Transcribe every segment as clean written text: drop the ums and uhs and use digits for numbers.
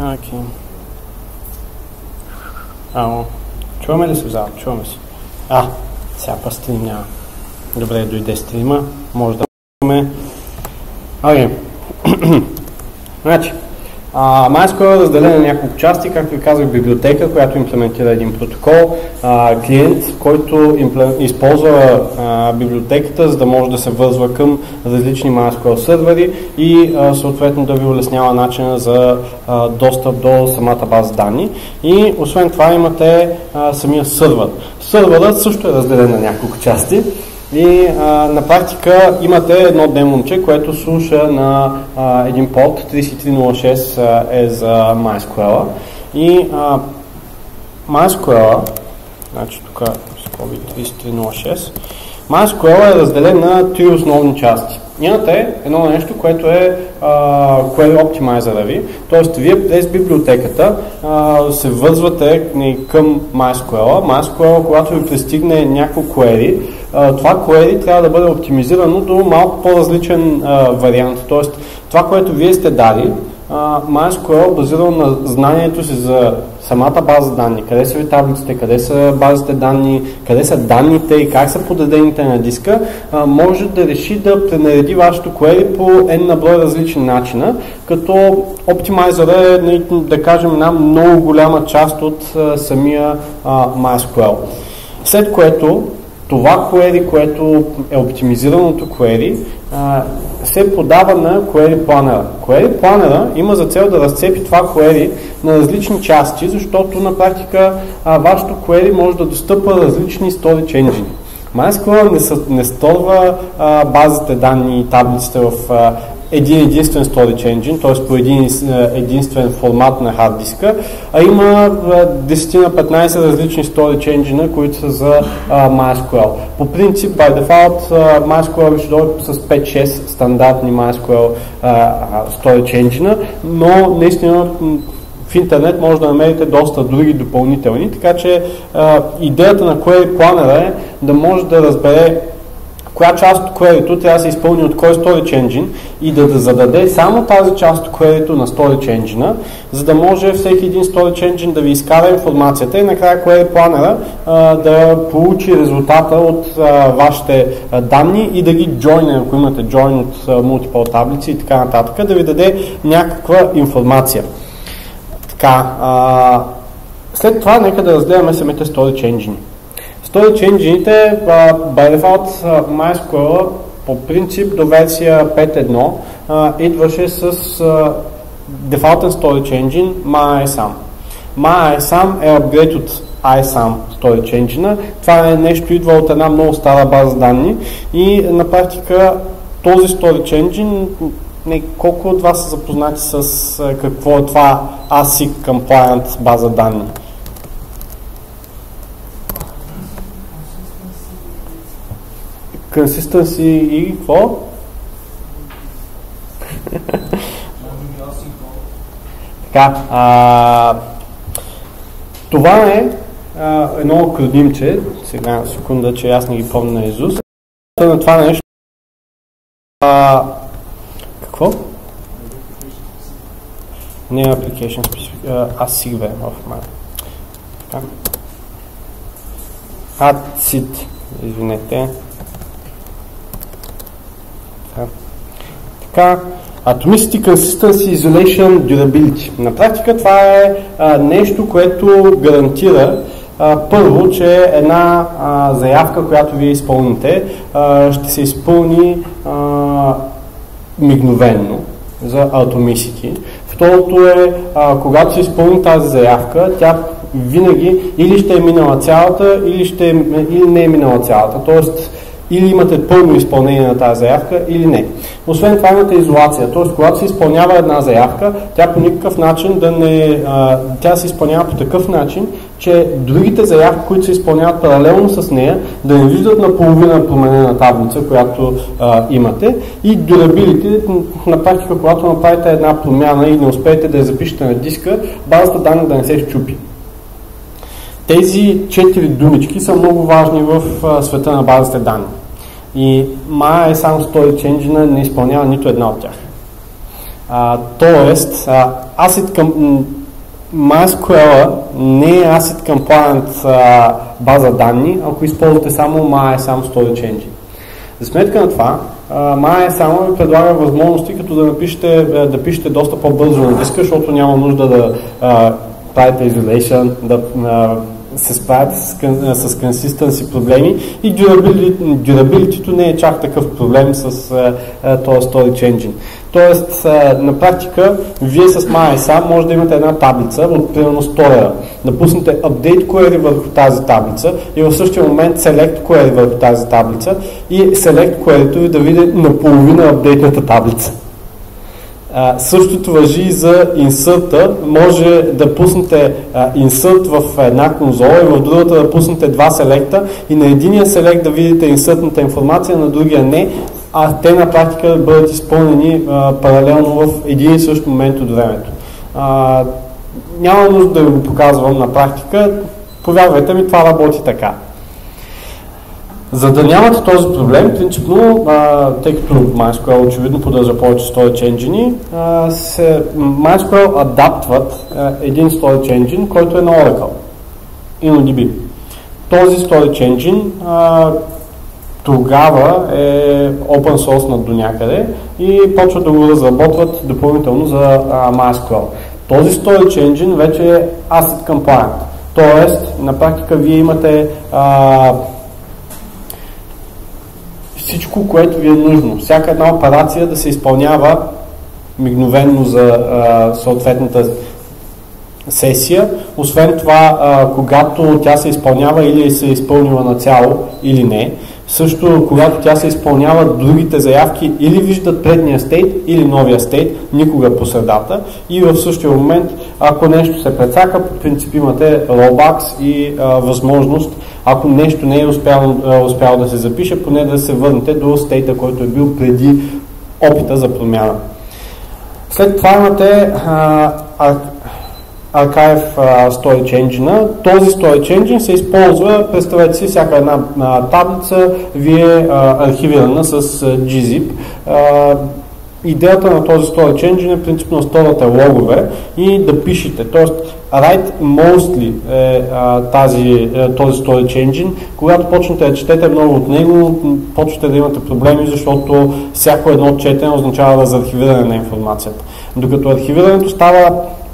Окей. Ало. Чуваме ли се в зала? Чуваме се. Сега па стрим няма. Добре, дойде стрима. Може да ме. Окей. Значи, MySQL е разделен на няколко части, както ви казах, библиотека, която имплементира един протокол, клиент, който използва библиотеката, за да може да се вързва към различни MySQL сървъри и съответно да ви улеснява начина за достъп до самата база данни. И освен това имате самия сървър. Сървърът също е разделен на няколко части. И на практика имате едно демонче, което слуша на един порт 3306 е за MySQL. И MySQL, значи тук скоби 3306, MySQL е разделен на три основни части. Имате едно нещо, което е Query Optimizer ви, т.е. вие през библиотеката се вързвате към MySQL. MySQL, когато ви пристигне някакво query, това query трябва да бъде оптимизирано до малко по-различен вариант. Т.е. това, което вие сте дали, MySQL базирано на знанието си за самата база данни, къде са ви таблиците, къде са базите данни, къде са данните и как са подредените на диска, може да реши да пренареди вашето query по n на брой различни начина, като оптимайзър е, да кажем, една много голяма част от самия MySQL. След което това query, което е оптимизираното query, се подава на Query Planner. Query Planner има за цел да разцепи това query на различни части, защото на практика вашето query може да достъпва различни storage engine. MySQL не сторва базите данни и таблиците в един единствен storage engine, т.е. по един единствен формат на хард диска, а има 10 на 15 различни storage engine, които са за MySQL. По принцип, by default, MySQL ще дойде с 5-6 стандартни MySQL storage engine, но наистина в интернет може да намерите доста други допълнителни, така че идеята на Query Planner е да може да разбере коя част от query-то трябва да се изпълни от кой storage engine и да зададе само тази част от query-то на storage engine, за да може всеки един storage engine да ви изкара информацията и накрая Query Planner да получи резултата от вашите данни и да ги join, ако имате join от multiple таблици и така нататък, да ви даде някаква информация. Така, след това нека да разгледаме самите storage engine. Storage engine-ите, by default, MySQL по принцип до версия 5.1 идваше с дефалтен storage engine MyISAM. MyISAM е апгрейд от ISAM storage engine. Това е нещо, идва от една много стара база данни и на практика този storage engine, колко от вас са запознати с какво е това ASIC compliant база данни? Consistency и какво? Така, това е едно акродимче, сега секунда, че аз не ги помня на изуст. На това нещо какво? Не е application specific, ASIC бе в мен. ASIC, извинете. Така, Atomicity, Consistency, Isolation, Durability. На практика това е нещо, което гарантира първо, че една заявка, която вие изпълните, ще се изпълни мигновенно за Atomicity. Второто е, когато се изпълни тази заявка, тя винаги или ще е минала цялата, или не е минала цялата. Тоест, или имате пълно изпълнение на тази заявка, или не. Освен това имате изолация, т.е. когато се изпълнява една заявка, тя по никакъв начин тя се изпълнява по такъв начин, че другите заявки, които се изпълняват паралелно с нея, да не виждат наполовина променена таблица, която имате. И durability, на практика, когато направите една промяна и не успеете да я запишете на диска, базата данни да не се счупи. Тези 4 думички са много важни в света на базите данни. И MyISAM Storage Engine не изпълнява нито една от тях. Тоест, MySQL не е Acid Compliant база данни, ако използвате само MySAM Storage Engine. За сметка на това, MySAM ви предлага възможности, като да пишете доста по-бързо на диска, защото няма нужда да правите isolation, да се справяте с consistency проблеми и durability-то не е чак такъв проблем с този Storage Engine. Тоест, на практика, вие с MySAM може да имате една таблица от примерно 100 лева, да пуснете update query върху тази таблица и в същия момент select query върху тази таблица и select query-то ви да види наполовина апдейтната таблица. Същото важи и за insert-а. Може да пуснете insert в една конзола и в другата да пуснете два селекта и на единия селект да видите инсъртната информация, на другия не, а те на практика да бъдат изпълнени паралелно в един и същ момент от времето. Няма нужда да ви го показвам на практика, повярвайте ми, това работи така. За да нямате този проблем, принципно, тъй като MySQL очевидно поддържа повече Storage Engine, MySQL адаптват един Storage Engine, който е на Oracle, InnoDB. Този Storage Engine тогава е open source до някъде и почват да го разработват допълнително за MySQL. Този Storage Engine вече е Acid Compliant, т.е. на практика вие имате всичко, което ви е нужно. Всяка една операция да се изпълнява мигновенно за съответната сесия. Освен това, когато тя се изпълнява или се е изпълнила нацяло или не, също когато тя се изпълнява, другите заявки или виждат предния стейт или новия стейт, никога по средата, и в същия момент, ако нещо се прецака, по принцип имате rollbacks и възможност, ако нещо не е успяло да се запише, поне да се върнете до стейта, който е бил преди опита за промяна. След това имате Archive Storage Engine. Този Storage Engine се използва, представете си, всяка една таблица ви е архивирана с gzip. Идеята на този Storage Engine е принципно да сторвате логове и да пишете. Тоест, write mostly е този Storage Engine. Когато почнете да четете много от него, почвате да имате проблеми, защото всяко едно четене означава разархивиране на информацията. Докато архивирането става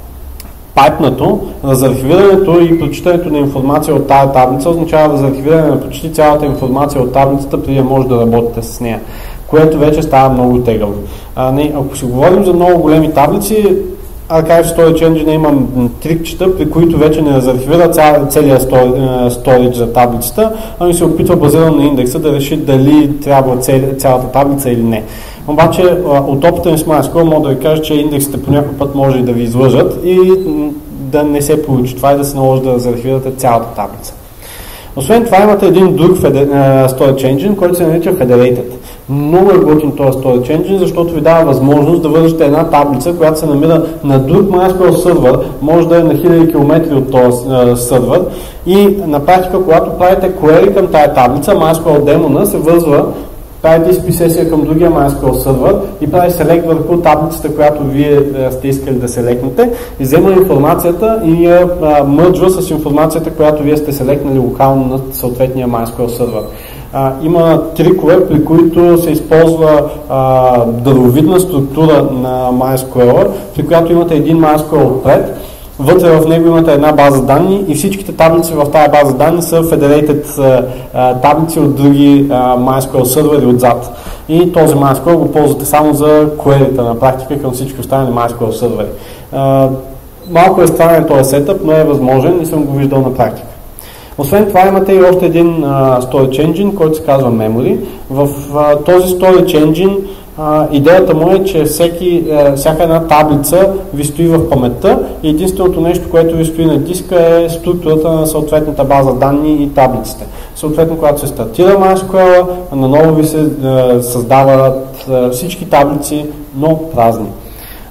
пайпнато, разархивирането и прочитането на информация от тази таблица означава разархивиране на почти цялата информация от таблицата, преди да може да работите с нея, което вече става много тегаво. Ако си говорим за много големи таблици, Archive Storage Engine има трикчета, при които вече не разархивира целият storage за таблицата, ами се опитва базирано на индекса да реши дали трябва цялата таблица или не. Обаче от опита ми с MySQL мога да ви кажа, че индексите по някой път може и да ви излъжат и да не се получи това и да се наложи да разархивирате цялата таблица. Освен това имате един друг Storage Engine, който се нарича Federated. Много е готин този Storage Engine, защото ви дава възможност да вържете една таблица, която се намира на друг MySQL сервер, може да е на хиляди километри от този сервер, и на практика, когато правите query към тази таблица, MySQL демона се вързва, правите изпи сесия към другия MySQL сервер и прави селект върху таблицата, която вие сте искали да селектнете, и взема информацията и я мърджва с информацията, която вие сте селектнали локално на съответния MySQL сервер. Има трикове, при които се използва дървовидна структура на MySQL, при която имате един MySQL отпред, вътре в него имате една база данни и всичките таблици в тази база данни са federated таблици от други MySQL сервери отзад. И този MySQL го ползвате само за query-та на практика към всички останали MySQL сервери. Малко е странен този сетъп, но е възможен и съм го виждал на практика. Освен това имате и още един Storage Engine, който се казва Memory. В този Storage Engine идеята му е, че всяка една таблица ви стои в паметта и единственото нещо, което ви стои на диска, е структурата на съответната база данни и таблиците. Съответно, когато се стартира MySQL, наново ви се създават всички таблици, но празни.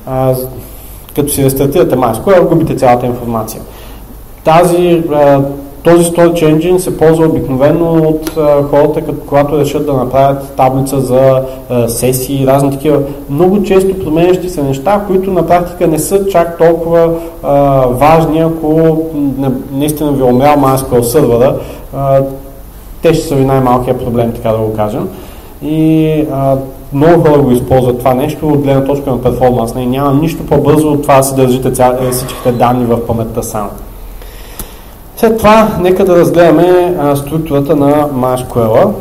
Като си рестартирате MySQL, губите цялата информация. този Storage Engine се ползва обикновено от хората, когато решат да направят таблица за сесии и разни такива много често променящи се неща, които на практика не са чак толкова важни, ако наистина ви умрял MySQL сервера. Те ще са ви най-малкият проблем, така да го кажем. И много хора го използват това нещо от гледна точка на перформанс. Няма нищо по-бързо от това да си държите всичките данни в паметта само. След това, нека да разгледаме структурата на MySQL.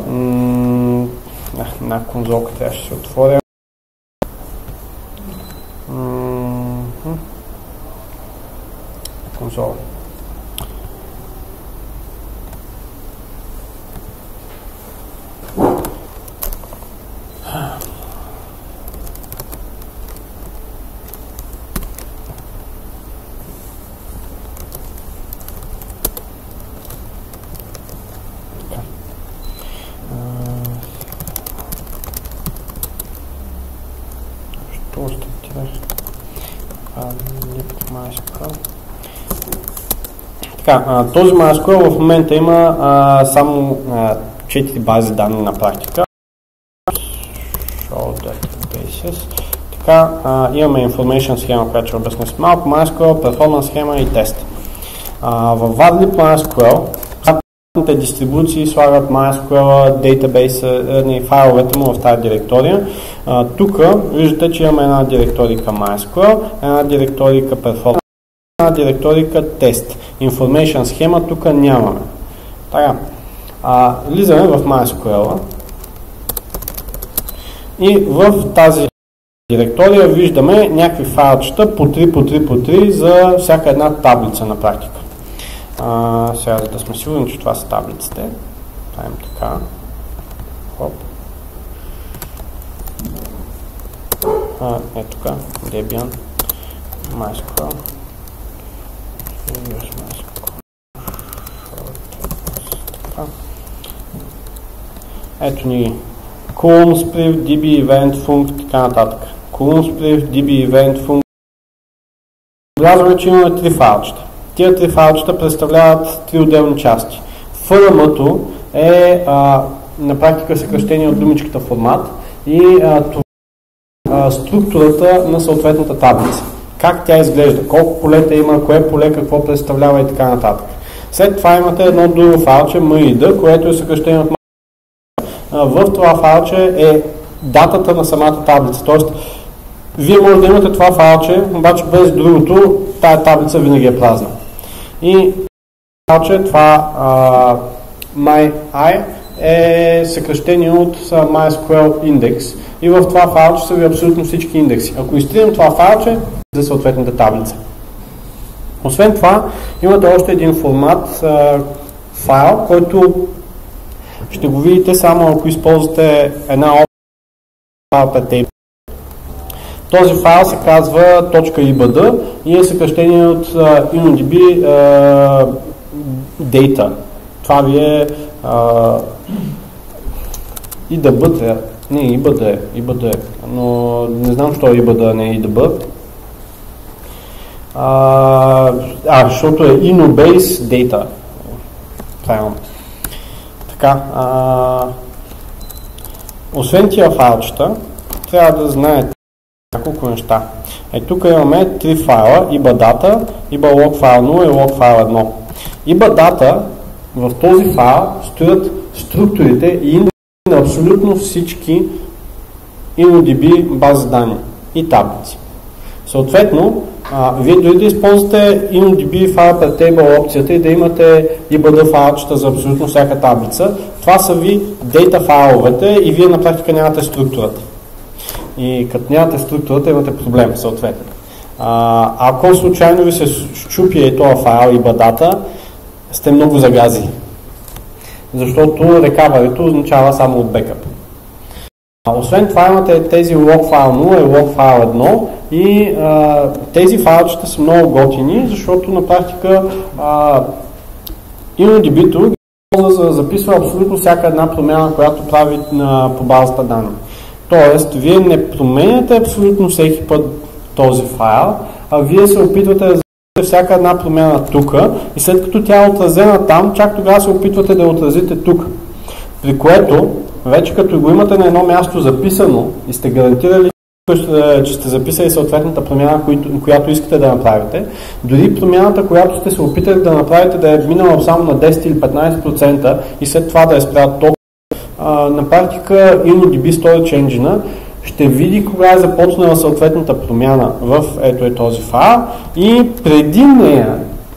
Една конзолка трябваше да се отворя. Конзола. Този MySQL в момента има само 4 бази данни на практика. Show databases. Така, имаме information схема, която ще обясня с малко, MySQL, performance схема и тест. В Vadlib MySQL дистрибуции слагат MySQL, database, файловете му в тази директория. Тук виждате, че имаме една директорика MySQL, една директорика Performance, една директорика тест. Information схема тук нямаме. Така, влизаме в MySQL и в тази директория виждаме някакви файлчета по 3 за всяка една таблица на практика. Сега, за да сме сигурни, че това са таблиците, правим така. Хоп. Ето тук, Debian, MySQL. Ето ни column spliff, db event funct, така нататък. Column spliff, db event funct. Отбелязваме, че имаме 3 файлчета. Тия 3 файлчета представляват 3 отделни части. FRM-то е на практика съкръщение от думичката формат и това структурата на съответната таблица. Как тя изглежда, колко полета има, кое поле какво представлява и така нататък. След това имате едно друго файлче MID, което е съкръщение от в това файлче е датата на самата таблица. Тоест, вие може да имате това файлче, обаче без другото, тая таблица винаги е празна. И файлче, това MyI е съкръщение от MySQL Index и в това файлче са ви абсолютно всички индекси. Ако изтрием това файлче, за съответната таблица. Освен това, имате още един формат файл, който ще го видите само ако използвате една файл пред table. Този файл се казва .ibd и е съкръщение от InnoDB data. Това ви е IDB, не IBD, но не знам защо е IBD, не е IDB. Защото е InnoBase data. Правилно. Така, освен тия файлчета, трябва да знаете няколко неща. Тук имаме 3 файла, IBData, IBLog файл 0 и log файл 1. IBData в този файл стоят структурите и индекси на абсолютно всички InnoDB бази данни и таблици. Съответно, вие дори да използвате InnoDB файл пред table опцията и да имате IBD файлчета за абсолютно всяка таблица, това са ви дейта файловете и вие на практика нямате структурата. И като нямате структурата, имате проблем съответно. Ако случайно ви се щупи и този файл IBData, сте много загази. Защото recovery-то означава само от бекъп. Освен това имате тези log файл 0 и log файл 1 и тези файлчета са много готини, защото на практика InnoDB-то за да записва абсолютно всяка една промяна, която прави по базата данни. Тоест, вие не променяте абсолютно всеки път този файл, а вие се опитвате да всяка една промяна тук и след като тя е отразена там, чак тогава се опитвате да я отразите тук. При което, вече като го имате на едно място записано и сте гарантирали, че сте записали съответната промяна, която искате да направите, дори промяната, която сте се опитали да направите да е минала само на 10 или 15% и след това да е спрял ток, на практика InnoDB Storage Engine ще види кога е започнала съответната промяна в ето е този файл и преди нея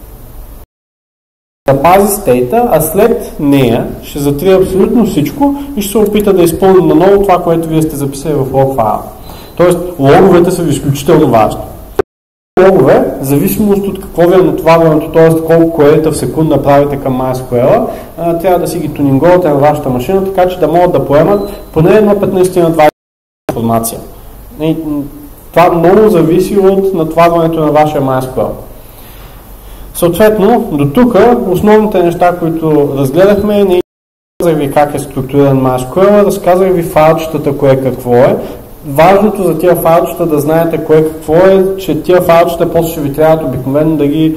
запази стейта, а след нея ще затрие абсолютно всичко и ще се опита да изпълни наново това, което вие сте записали в лог файла. Тоест, логовете са изключително важни. Логове, в зависимост от какво ви е натоварването, т.е. колко коета в секунда правите към MySQL, трябва да си ги тунинговате на вашата машина, така че да могат да поемат поне едно 15 на 20 информация. И това много зависи от натоварването на вашия MySQL. Съответно, до тук основните неща, които разгледахме, не разказах ви как е структуриран MySQL, разказах ви файлчетата, кое какво е. Важното за тия файлчета да знаете кое какво е, че тия файлчета после ще ви трябват обикновено да ги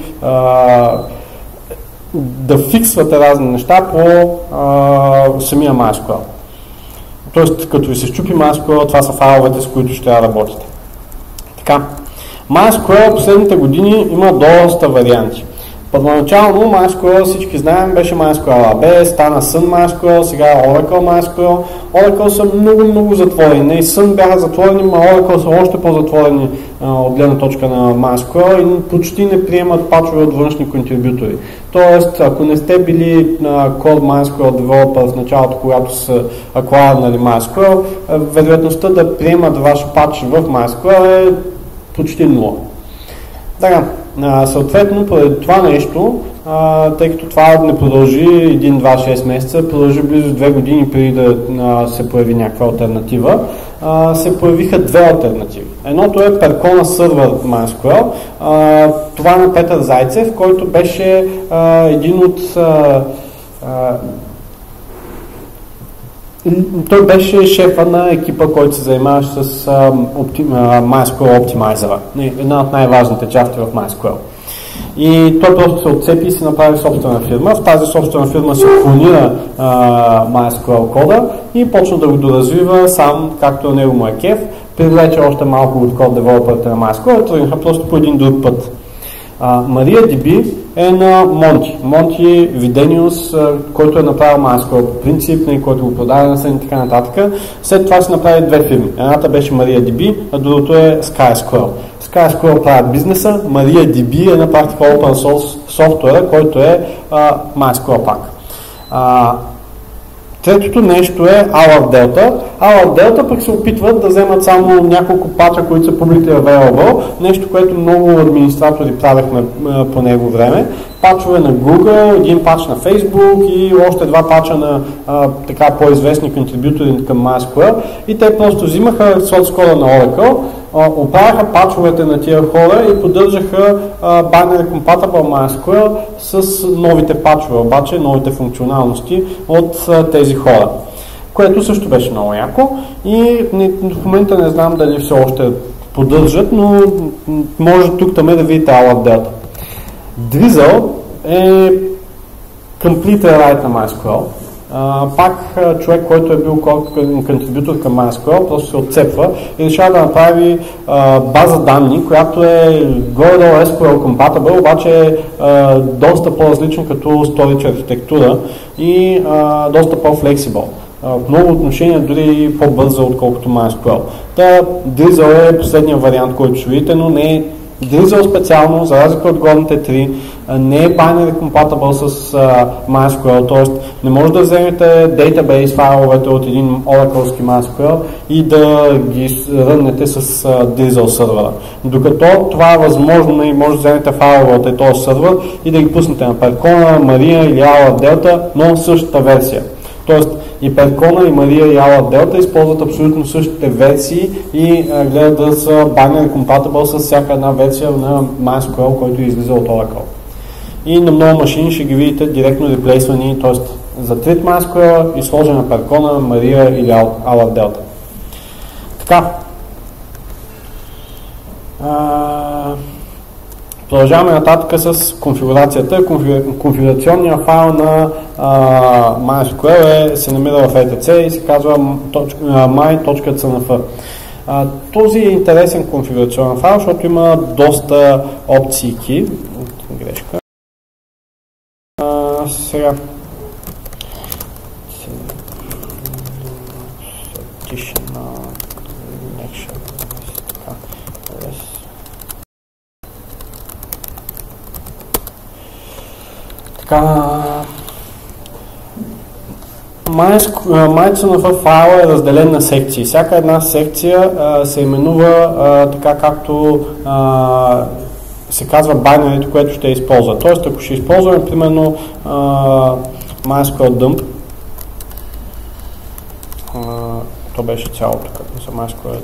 да фиксвате разни неща по самия MySQL. Тоест, като ви се щупи MySQL, това са файловете, с които ще трябва да работите. Така, MySQL последните години има доста варианти. Първоначално MySQL, всички знаем, беше MySQL AB, стана Sun MySQL, сега Oracle MySQL. Oracle са много затворени. И Sun бяха затворени, но Oracle са още по-затворени от гледна точка на MySQL и почти не приемат пачове от външни контрибютори. Тоест, ако не сте били на Core MySQL Developer в началото, когато са acquired MySQL, вероятността да приемат ваш пач в MySQL е почти 0. Така, съответно, поради това нещо, тъй като това не продължи 1-2-6 месеца, продължи близо 2 години преди да се появи някаква алтернатива, се появиха две алтернативи. Едното е Percona Server MySQL, това е на Петър Зайцев, който беше един от той беше шефа на екипа, който се занимаваше с MySQL Optimizer, една от най-важните части в MySQL. И той просто се отцепи и си направи собствена фирма. В тази собствена фирма се клонира MySQL кода и почна да го доразвива сам, както на него му е кеф. Привлече още малко от код девелоперите на MySQL и тръгнаха просто по един друг път. MariaDB е на Монти. Монти Видениус, който е направил MySQL по принцип, който го продаде на и така нататък. След това се направи две фирми. Едната беше MariaDB, а другото е SkySQL. SkySQL правят бизнеса, MariaDB е на практика open source софтуера, който е MySQL пак. Третото нещо е AlloDelta. AlloDelta пък се опитват да вземат само няколко пача, които са publicly available, нещо, което много администратори правехме по него време. Пачове на Google, един пач на Facebook и още два пача на така по-известни контрибютори към MySQL и те просто взимаха source кода на Oracle, оправяха пачовете на тия хора и поддържаха binary compatible MySQL с новите пачове, обаче новите функционалности от тези хора, което също беше много яко и в момента не знам дали все още поддържат, но може тук-там да видите AlloDelta. Drizzle е complete rewrite на MySQL. Пак човек, който е бил контрибютор към MySQL, просто се отцепва и решава да направи база данни, която е горе-долу SQL compatible, обаче е доста по-различна като storage архитектура и доста по-flexible. В много отношения дори по-бърза, отколкото MySQL. Drizzle е последния вариант, който ще видите, но не е Drizzle специално, за разлика от горните три, не е binary compatible с MySQL, т.е. не може да вземете database файловете от един Oracle-ски MySQL и да ги ръннете с Drizzle сървъра. Докато това е възможно и може да вземете файлове от този сървър и да ги пуснете на Percona, Maria или AlloDelta, но същата версия. Тоест и Percona, и Maria, и AlloDelta използват абсолютно същите версии и гледат да са binary compatible с всяка една версия на MySQL, който излиза от Oracle. И на много машини ще ги видите директно реплейсвани, т.е. затрит MySQL и сложена Percona, Maria или AlloDelta. Така. Продължаваме нататък с конфигурацията. Конфигурационният файл на MySQL се намира в etc и се казва my.cnf. Този е интересен конфигурационен файл, защото има доста опции. Грешка. Сега. MyCNF файл е разделен на секции. Всяка една секция се именува така както се казва байнерито, което ще използва. Тоест, ако ще използваме примерно MySQL dump, то беше цялото за MySQL.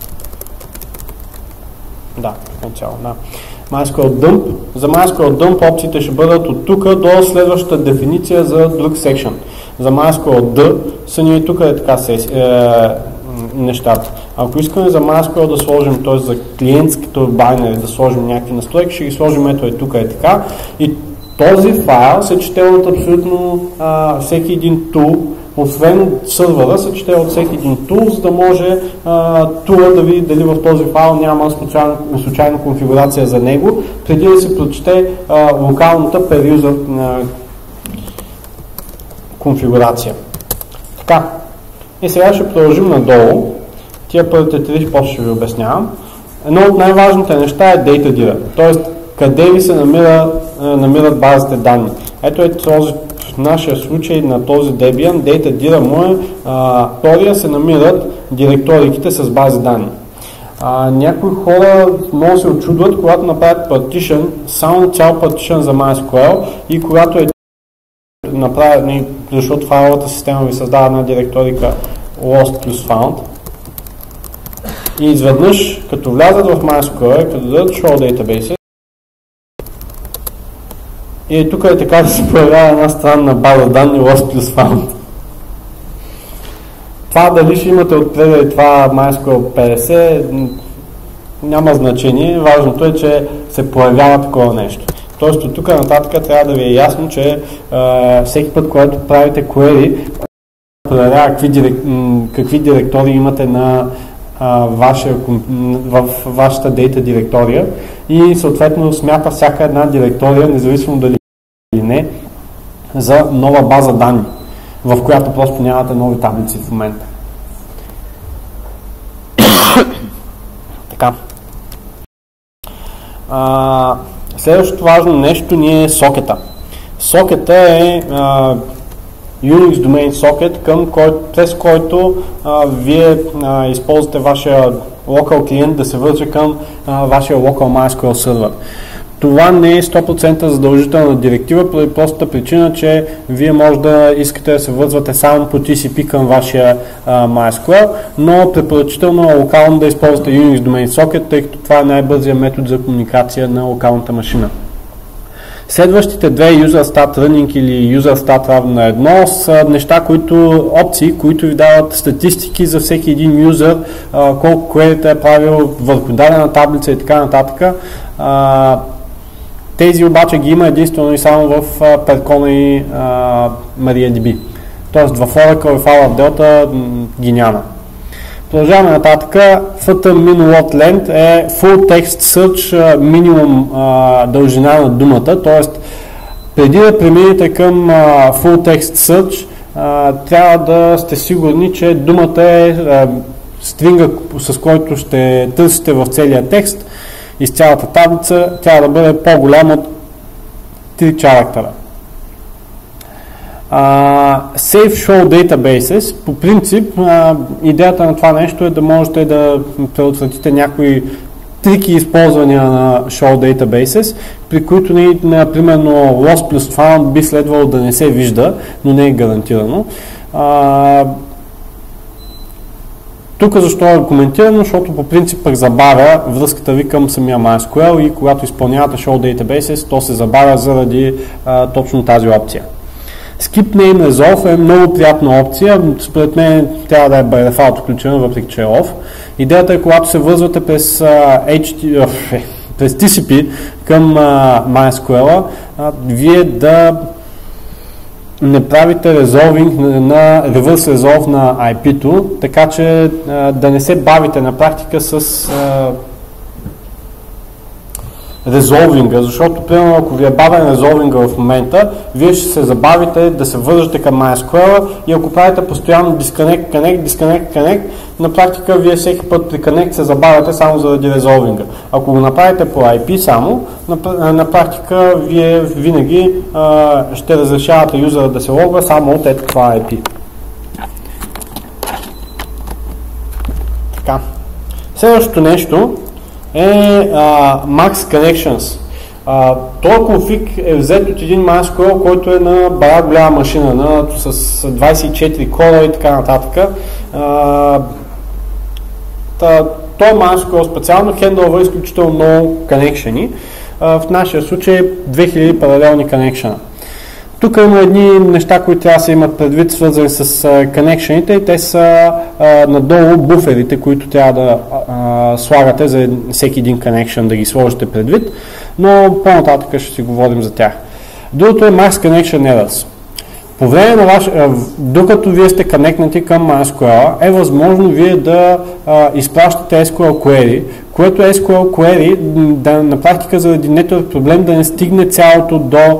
Да, не цяло, да. MySQL dump. За MySQL dump опциите ще бъдат от тук до следващата дефиниция за друг section. За MySQL D са ни тук така нещата. Ако искаме за MySQL да сложим, т.е. за клиентското байнери да сложим някакви настройки, ще ги сложим ето и тук така. И този файл се чете от абсолютно всеки един тул, освен сървъра, се чете от всеки един тул, за да може тула да види дали в този файл няма случайна конфигурация за него, преди да се прочете локалната per user конфигурация. Така. И сега ще продължим надолу. Тия първите три после ще ви обяснявам. Едно от най-важните неща е DataDira, т.е. къде ви се намират базите данни. Ето е този, в нашия случай на този Debian, DataDira му е втория се намират директориките с бази данни. Някои хора много се очудват, когато направят partition, само цял partition за MySQL и когато е направят, защото файловата система ви създава една директорика lost plus found и изведнъж, като влязат в MySQL, като дадат show database и тук е така да се появява една странна база данни lost plus found. Това дали ще имате отпреда и това MySQL 50 няма значение, важното е, че се появява такова нещо. Тоест от тук нататък трябва да ви е ясно, че всеки път, когато правите query, проверява какви директории имате на в вашата дейта директория и съответно смята всяка една директория, независимо дали или не, за нова база данни, в която просто нямате нови таблици в момента. Така. Следващото важно нещо ни е сокета. Сокета е Unix Domain Socket, през който вие използвате вашия local клиент да се върже към вашия local MySQL сервер. Това не е 100% задължителна директива, поради простата причина, че вие може да искате да се вързвате само по TCP към вашия MySQL, но препоръчително е локално да използвате Unix Domain Socket, тъй като това е най-бързият метод за комуникация на локалната машина. Следващите две user.stat running или user.stat равно на 1 са неща, опции, които ви дават статистики за всеки един юзер, колко query е правил върху дадена таблица и така нататък. Тези обаче ги има единствено и само в Percona и MariaDB. Тоест в Oracle и в Delta ги няма. Продължаваме нататък. FT-min-load-length е full text search минимум дължина на думата, т.е. преди да преминете към full text search, трябва да сте сигурни, че думата е стринга, с който ще търсите в целия текст из цялата таблица, трябва да бъде по-голям от 3 характера. Safe Show Databases, по принцип, идеята на това нещо е да можете да предотвратите някои трики използвания на Show Databases, при които, например, Lost plus Found би следвало да не се вижда, но не е гарантирано. Тук защо е коментирано, защото по принцип пък забавя връзката ви към самия MySQL и когато изпълнявате Show Databases, то се забавя заради точно тази опция. Skip Name Resolve е много приятна опция, според мен трябва да е by default включена, въпреки че е off. Идеята е, когато се вързвате през през TCP към MySQL, вие да не правите резолвинг на reverse resolve на IP-то, така че да не се бавите на практика с резолвинга, защото, примерно, ако ви е бавен резолвинга в момента, вие ще се забавите да се вържете към MySQL и ако правите постоянно disconnect, на практика вие всеки път при connect се забавяте само заради резолвинга. Ако го направите по IP само, на практика вие винаги ще разрешавате юзера да се логва само от ето това IP. Така. Следващото нещо е Max Connections. Този конфиг е взет от един MySQL, който е на бара голяма машина, с 24 кора и така нататък. Той MySQL специално хендлва изключително много коннекшени. В нашия случай 2000 паралелни коннекшена. Тук има едни неща, които трябва да се имат предвид, свързани с коннекшените, и те са надолу буферите, които трябва да слагате за всеки един коннекшен, да ги сложите предвид, но по-нататък ще си говорим за тях. Другото е Max Connection Errors. По време на докато вие сте коннектнати към MySQL, е възможно вие да изпращате SQL query, което SQL query на практика заради network проблем да не стигне цялото до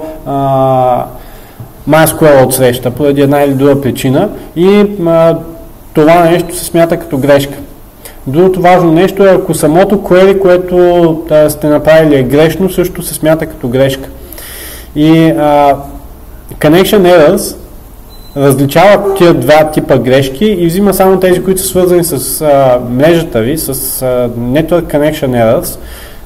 MySQL отсреща, поради една или друга причина, и това нещо се смята като грешка. Другото важно нещо е, ако самото query, което сте направили е грешно, също се смята като грешка. И Connection Errors различават тия два типа грешки и взима само тези, които са свързани с мрежата ви, с Network Connection Errors.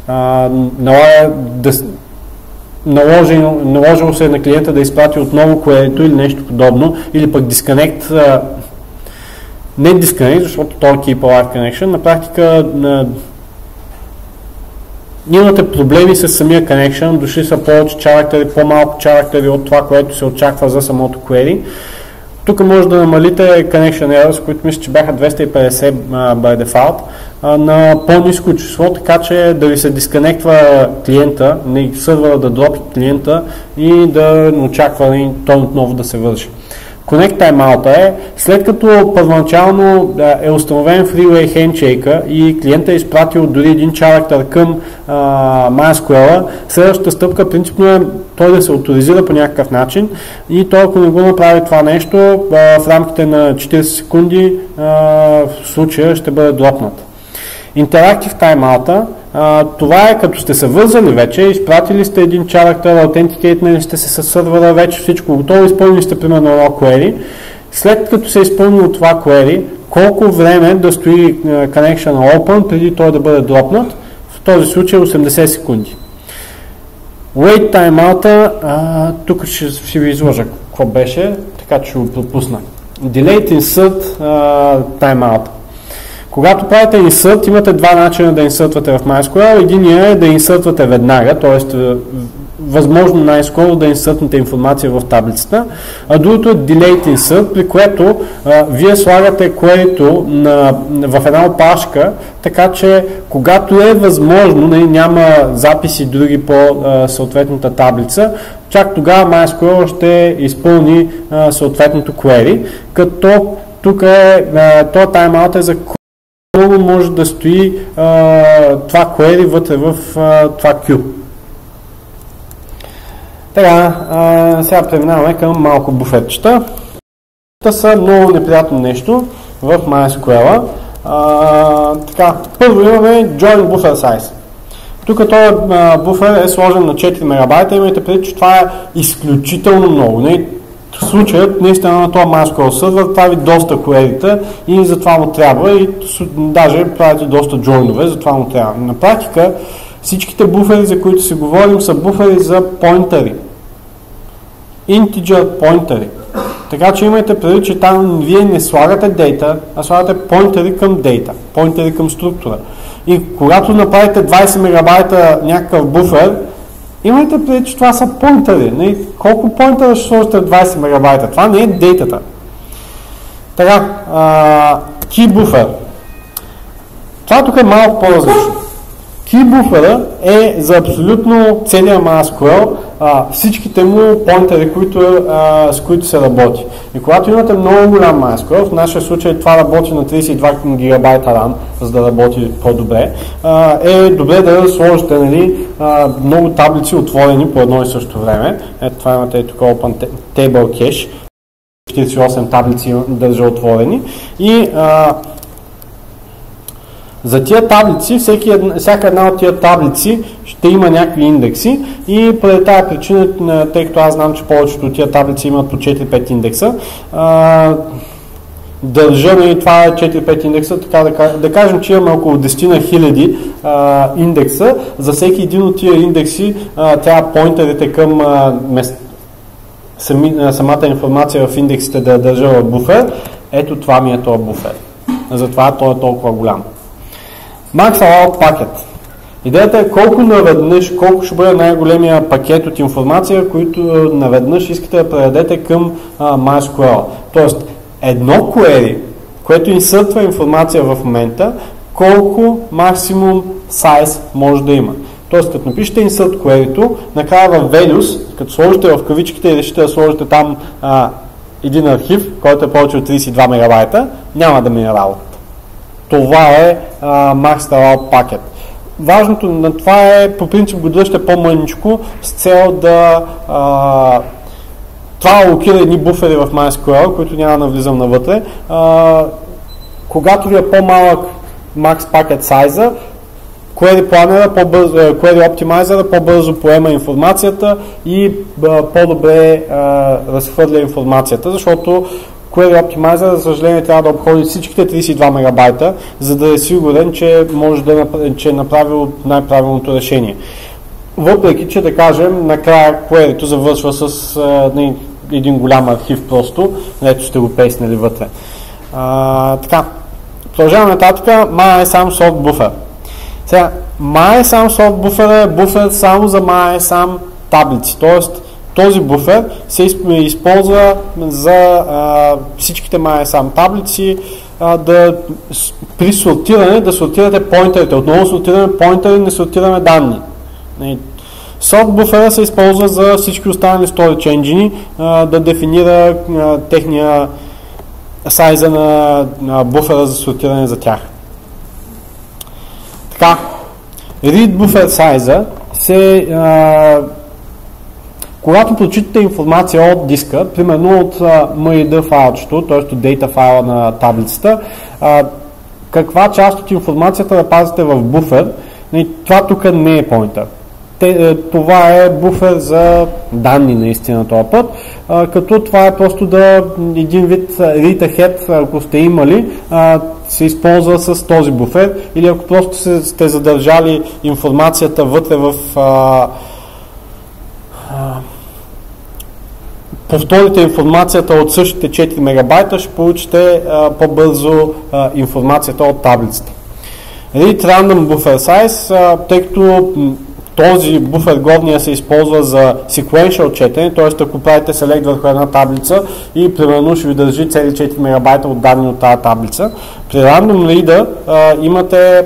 Наложило се на клиента да изпрати отново query-то или нещо подобно, или пък disconnect, не disconnect, защото това е Keep Alive Connection. На практика имате проблеми с самия connection, дошли са повече чарактери, по-малко чарактери от това, което се очаква за самото query. Тук може да намалите connection errors, които мисля, че бяха 250 by default, на по-ниско число, така че да ви се дисконектва клиента, не сървъра да дропи клиента и да не очаква той отново да се върши. Connect timeout е, след като първоначално е установен freeway handshake и клиентът е изпратил дори един character към MySQL, следващата стъпка принципно е той да се авторизира по някакъв начин и той, ако не го направи това нещо, в рамките на 40 секунди в случая ще бъде дропнат. Interactive timeout, това е като сте се вързали вече, изпратили сте един character, аутентикейтнали сте се със сървъра, вече всичко готово, изпълнили сте примерно едно query. След като се е изпълнило това query, колко време да стои connection open преди той да бъде дропнат, в този случай 80 секунди. Wait timeout, тук ще ви изложа какво беше, така че ще го пропусна. Delayed insert timeout. Когато правите insert, имате два начина да инсъртвате в MySQL. Единият е да инсъртвате веднага, т.е. възможно най-скоро да инсъртнете информация в таблицата, а другото е delayed insert, при което вие слагате query-то в една опашка, така че когато е възможно, няма записи други по съответната таблица, чак тогава MySQL ще изпълни съответното query, като тук този таймаут е за много може да стои това query вътре в това queue. Така, сега преминаваме към малко буферчета. Те са много неприятно нещо в MySQL. Така, първо имаме Join Buffer Size. Тук този буфер е сложен на 4 МБ, имайте предвид, че това е изключително много. Случаят наистина на този MySQL сервер прави доста query-та и затова му трябва и даже правите доста джойнове, затова му трябва. На практика всичките буфери, за които си говорим, са буфери за поинтери. Integer поинтери. Така че имайте предвид, че там вие не слагате data, а слагате поинтери към data, поинтери към структура. И когато направите 20 МБ някакъв буфер, имайте предвид, че това са поинтери. Колко поинтера ще сложите в 20 МБ? Това не е дейтата. Така, key buffer. Това тук е малко по-различно. Key буфера е за абсолютно целия MySQL, всичките му поинтери, с които се работи. И когато имате много голям MySQL, в нашия случай това работи на 32 GB RAM, за да работи по-добре, е добре да сложите, нали, много таблици отворени по едно и също време. Ето това имате тук Open Table Cache, 48 таблици държа отворени и за тия таблици, всяка една от тия таблици ще има някакви индекси и поради тази причина, тъй като аз знам, че повечето от тия таблици имат по 4-5 индекса, държа и това е 4-5 индекса, така да кажем, че имаме около 10 000 индекса. За всеки един от тия индекси трябва поинтерите към самата информация в индексите да държа в буфер. Ето това ми е този буфер. Затова той е толкова голям. Max Allowed Packet. Идеята е колко ще бъде най-големия пакет от информация, които наведнъж искате да предадете към MySQL. Тоест, едно query, което инсъртва информация в момента, колко максимум size може да има. Тоест, като напишете insert query-то, накрая в values, като сложите в кавичките и решите да сложите там един архив, който е повече от 32 мегабайта, няма да мине работа. Това е Max Allowed Packet. Важното на това е, по принцип го дръжте по-мъничко с цел да това алокира едни буфери в MySQL, които няма да навлизам навътре. Когато ви е по-малък Max Packet size, Query Planner, Query Optimizer по-бързо поема информацията и по-добре разхвърля информацията, защото Query Optimizer, за съжаление, трябва да обходи всичките 32 мегабайта, за да е сигурен, че че е направил най-правилното решение. Въпреки, че да кажем, накрая query-то завършва с един голям архив просто, ето сте го пейснали вътре. Така, продължаваме нататък. MyISAM Soft Buffer. Сега, MyISAM Soft Buffer е буфер само за MyISAM таблици, т.е. този буфер се използва за всичките MyISAM таблици, при сортиране да сортирате поинтерите. Отново сортираме поинтери, не сортираме данни. Soft буфера се използва за всички останали storage engine, да дефинира техния сайза на буфера за сортиране за тях. Така, read buffer size се когато прочитате информация от диска, примерно от MID файлчето, т.е. от data файла на таблицата, каква част от информацията да пазите в буфер, това тук не е поинтер. Това е буфер за данни наистина този път, като това е просто един вид read ahead, ако сте имали, се използва с този буфер, или ако просто сте задържали информацията вътре в повторите информацията от същите 4 мегабайта, ще получите по-бързо информацията от таблицата. Read Random Buffer Size, тъй като този буфер горния се използва за sequential четене, т.е. ако правите select върху една таблица и примерно ще ви държи цели 4 мегабайта от данни от тази таблица. При Random Reader имате,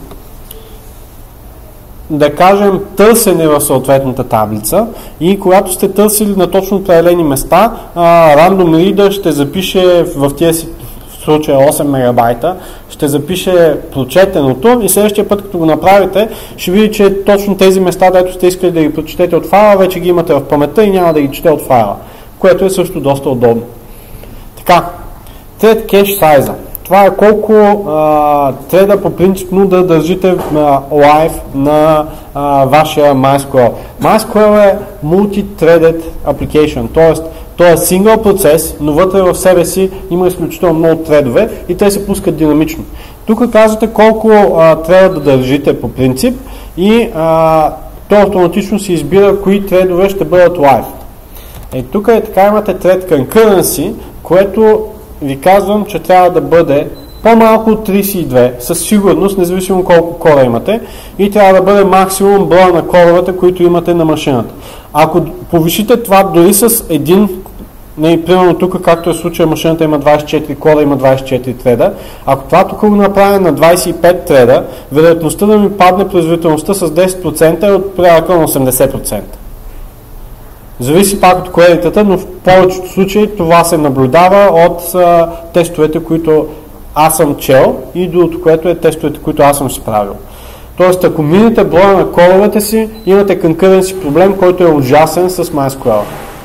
да кажем, търсене в съответната таблица и когато сте търсили на точно определени места, Random Reader ще запише в тези случая 8 мегабайта, ще запише прочетеното и следващия път, като го направите, ще видите, че точно тези места, дето сте искали да ги прочетете от файла, вече ги имате в паметта и няма да ги чете от файла, което е също доста удобно. Така, Thread Cache Size. Това е колко треда по принципно да държите live на вашия MySQL. MySQL е multi-threaded application, т.е. той е сингъл процес, но вътре в себе си има изключително много тредове и те се пускат динамично. Тук казвате колко трябва да държите по принцип и то автоматично се избира кои тредове ще бъдат live. Тук е така, имате thread concurrency, което ви казвам, че трябва да бъде по-малко от 32, със сигурност, независимо колко кора имате, и трябва да бъде максимум броя на коровете, които имате на машината. Ако повишите това дори с един Примерно тук, както е случая, машината има 24 кода, има 24 треда. Ако това тук го направя на 25 треда, вероятността да ми падне производителността с 10% е от порядъка на 80%. Зависи пак от кредитата, но в повечето случаи това се наблюдава от тестовете, които аз съм чел и другото, което е тестовете, които аз съм справил. Тоест, ако минете броя на коловете си, имате конкуренси проблем, който е ужасен с MySQL.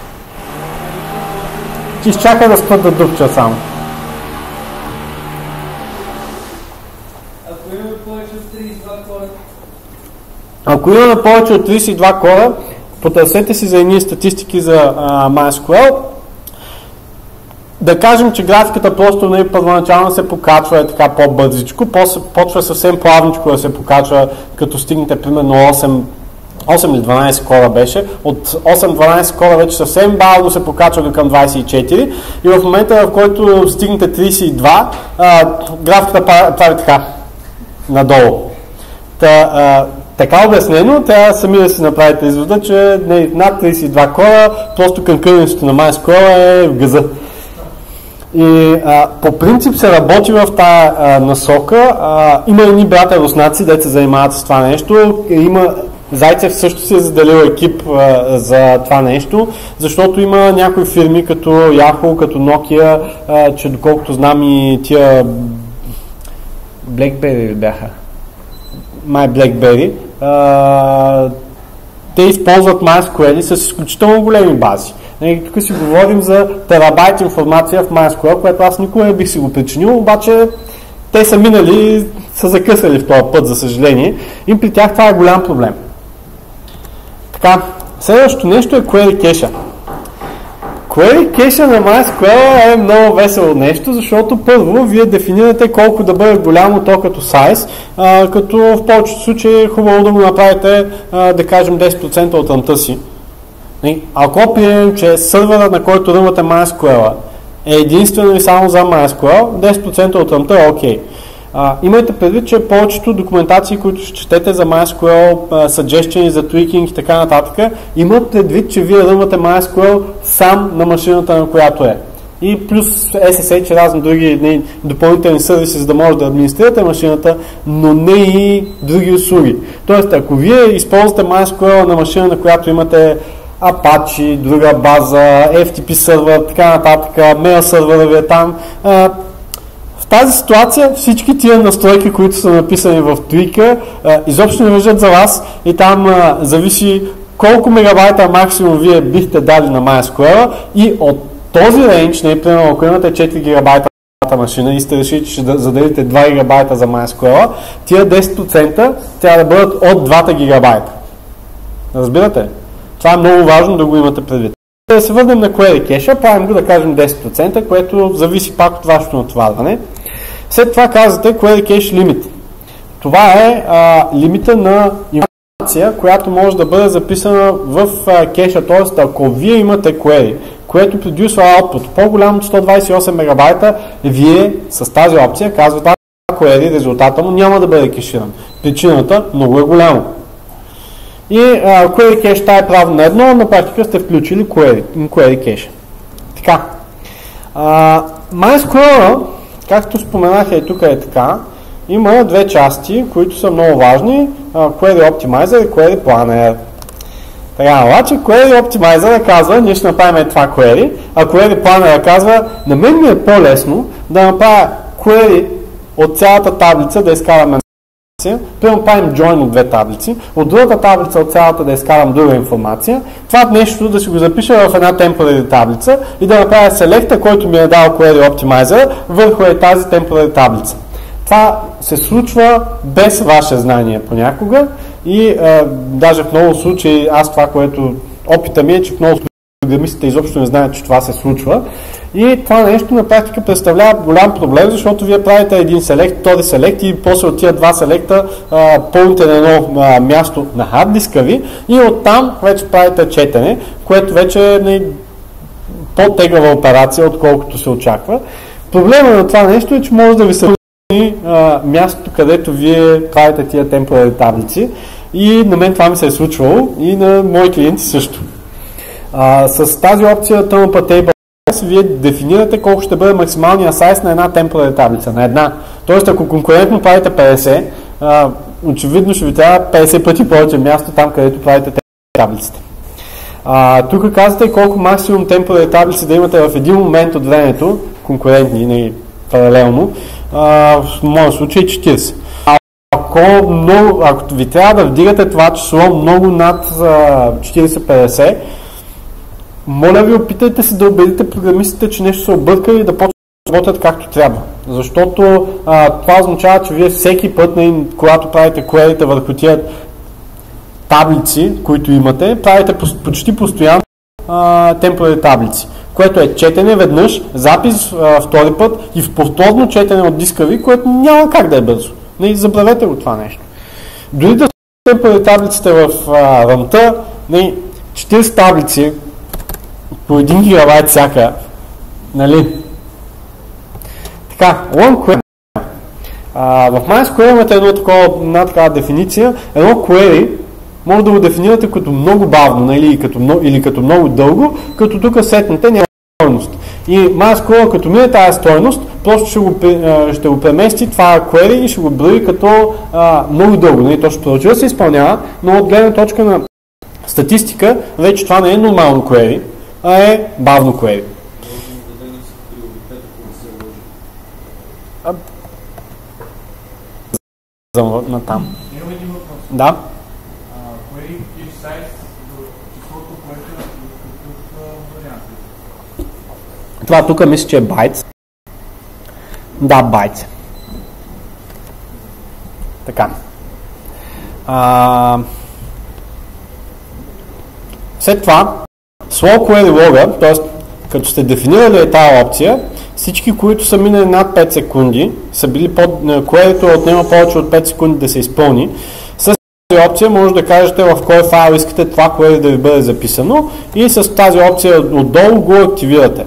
Ти изчакай да спът да дупча само. Ако имаме повече от 32 кода, потърсете си за едни статистики за MySQL. Да кажем, че графиката просто първоначално се покачва така по-бързичко, почва съвсем плавничко да се покачва, като стигнете примерно 8 или 12 кода беше. От 8-12 кода вече съвсем бавно се покачва до към 24 и в момента, в който стигнете 32, графиката прави така, надолу. Така обяснено, трябва сами да си направите извода, че над 32 кода просто конкуренцията на MySQL е в газа. И по принцип се работи в тая насока. Има едни брата руснаци, де се занимават с това нещо. Зайцев също се е заделил екип за това нещо, защото има някои фирми като Yahoo, като Nokia, че доколкото знам и тия BlackBerry бяха. BlackBerry. Те използват MySQL с изключително големи бази. Тук си говорим за терабайт информация в MySQL, което аз никога не бих си го причинил, обаче те са минали, са закъсали в този път, за съжаление, и при тях това е голям проблем. Така, следващото нещо е Query Cache. Query Cache на MySQL е много весело нещо, защото първо вие дефинирате колко да бъде голямо то като size, като в повечето случаи е хубаво да го направите, да кажем 10% от ръмта си. Ако приемем, че сървъра, на който ръмвате MySQL е единствено и само за MySQL, 10% от ръмта е окей. Имайте предвид, че повечето документации, които ще четете за MySQL, suggestions за tweaking и така нататък, имат предвид, че вие ръмвате MySQL сам на машината, на която е. И плюс SSH, разни други допълнителни сервиси, за да може да администрирате машината, но не и други услуги. Тоест, ако вие използвате MySQL на машина, на която имате Apache, друга база, FTP сервер, така нататък, mail сервера ви е там, в тази ситуация всички тия настройки, които са написани в твика, изобщо не важат за вас и там зависи колко мегабайта максимум вие бихте дали на MySQL и от този рейндж, примерно ако имате 4 гигабайта машина и сте решили, че ще заделите 2 гигабайта за MySQL, тия 10% трябва да бъдат от 2 гигабайта. Разбирате? Това е много важно да го имате предвид. Да се върнем на Query Cache, правим го да кажем 10%, което зависи пак от вашето натоварване. След това казвате Query Cache Limit. Това е лимита на информация, която може да бъде записана в кеша, т.е. ако вие имате query, което продюсва output по-голям от 128 мегабайта, вие с тази опция казвате query, резултата му няма да бъде кеширан. Причината много е голямо. И Query Cache е право на едно, на практика сте включили Query Cache. Така. MySQL, както споменах и тук е така, има две части, които са много важни. Query Optimizer и Query Planner. Така, обаче Query Optimizer казва, ние ще направим това query, а Query Planner казва, на мен ми е по-лесно да направя query от цялата таблица да изкараме. Примерно правим join от две таблици, от другата таблица от цялата да изкарам друга информация, това нещо да си го запиша в една temporary таблица и да направя селекта, който ми е дал Query Optimizer върху тази temporary таблица. Това се случва без ваше знание понякога и даже в много случаи, аз това, което опита ми е, че в много програмистите изобщо не знаят, че това се случва. И това нещо на практика представлява голям проблем, защото вие правите един селект, втори селект и после от тия два селекта пълните на едно място на хард диска ви и оттам вече правите четене, което вече е по-теглава операция, отколкото се очаква. Проблемът на това нещо е, че може да ви се мястото, където вие правите тия temporary таблици и на мен това ми се е случвало и на мои клиенти също. С тази опция Turnpatable size, вие дефинирате колко ще бъде максималния сайз на една temporary таблица, на една. Тоест, ако конкурентно правите 50, очевидно ще ви трябва 50 пъти повече място там, където правите таблиците. Тук казвате колко максимум temporary таблици да имате в един момент от времето, конкурентни, не паралелно, в моя случай 40. Ако ви трябва да вдигате това число много над 40-50, моля ви, опитайте се да убедите програмистите, че нещо са объркали и да почнат да работят както трябва. Защото това означава, че вие всеки път, когато правите query върху тия таблици, които имате, правите почти постоянно temporary таблици, което е четене веднъж, запис втори път и в повторно четене от диска ви, което няма как да е бързо. Забравете го това нещо. Дори да сте temporary таблиците в RAM-та, 40 таблици по 1 гигабайт всяка, нали? Така, long query. В MySQL имате една такава дефиниция. Едно query може да го дефинирате като много бавно, или като много дълго, като тук сетнете няма стойност. И MySQL, като мине тази стойност, просто ще го премести това query и ще го брои като много дълго. То ще продължи да се изпълнява, но от гледна точка на статистика, вече това не е нормално query, а е бавно query. На там. Да. Това тук мисля, че е bytes. Да, bytes. Така. След това, slow query logger, т.е. като сте дефинирали тази опция, всички, които са минали над 5 секунди, са били query-то отнема повече от 5 секунди да се изпълни. С тази опция може да кажете в кой файл искате това query да ви бъде записано и с тази опция отдолу го активирате.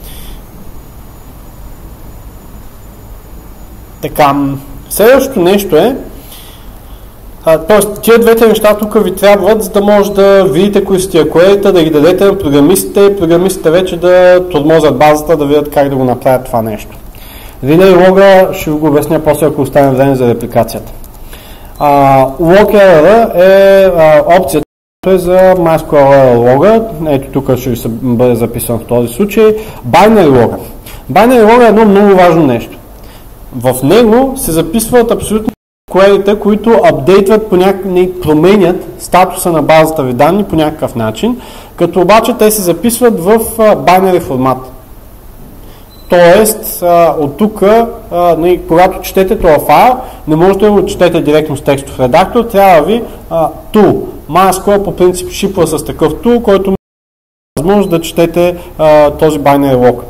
Така, следващото нещо е, т.е. тия двете неща тук ви трябват, за да може да видите кои са тия query-та, да ги дадете на програмистите и програмистите вече да тормозят базата, да видят как да го направят това нещо. Relay log ще ви го обясня после, ако оставим време за репликацията. Log error е опцията за MySQL error log. Ето тук ще ви бъде записан в този случай. Binary log. Binary log е едно много важно нещо. В него се записват абсолютно query-та, които апдейтват променят статуса на базата ви данни по някакъв начин, като обаче те се записват в binary формат. Тоест, от тук, когато четете този файл, не можете да го четете директно с текстов редактор, трябва ви tool. MySQL по принцип шипва с такъв tool, който може възможност да четете този binary log.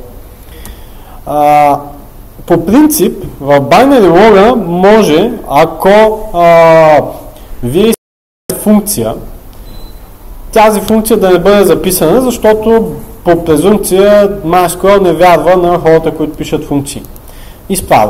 По принцип, в binary log може, ако вие искате функция, тази функция да не бъде записана, защото по презумпция MySQL не вярва на хората, които пишат функции. Изправо.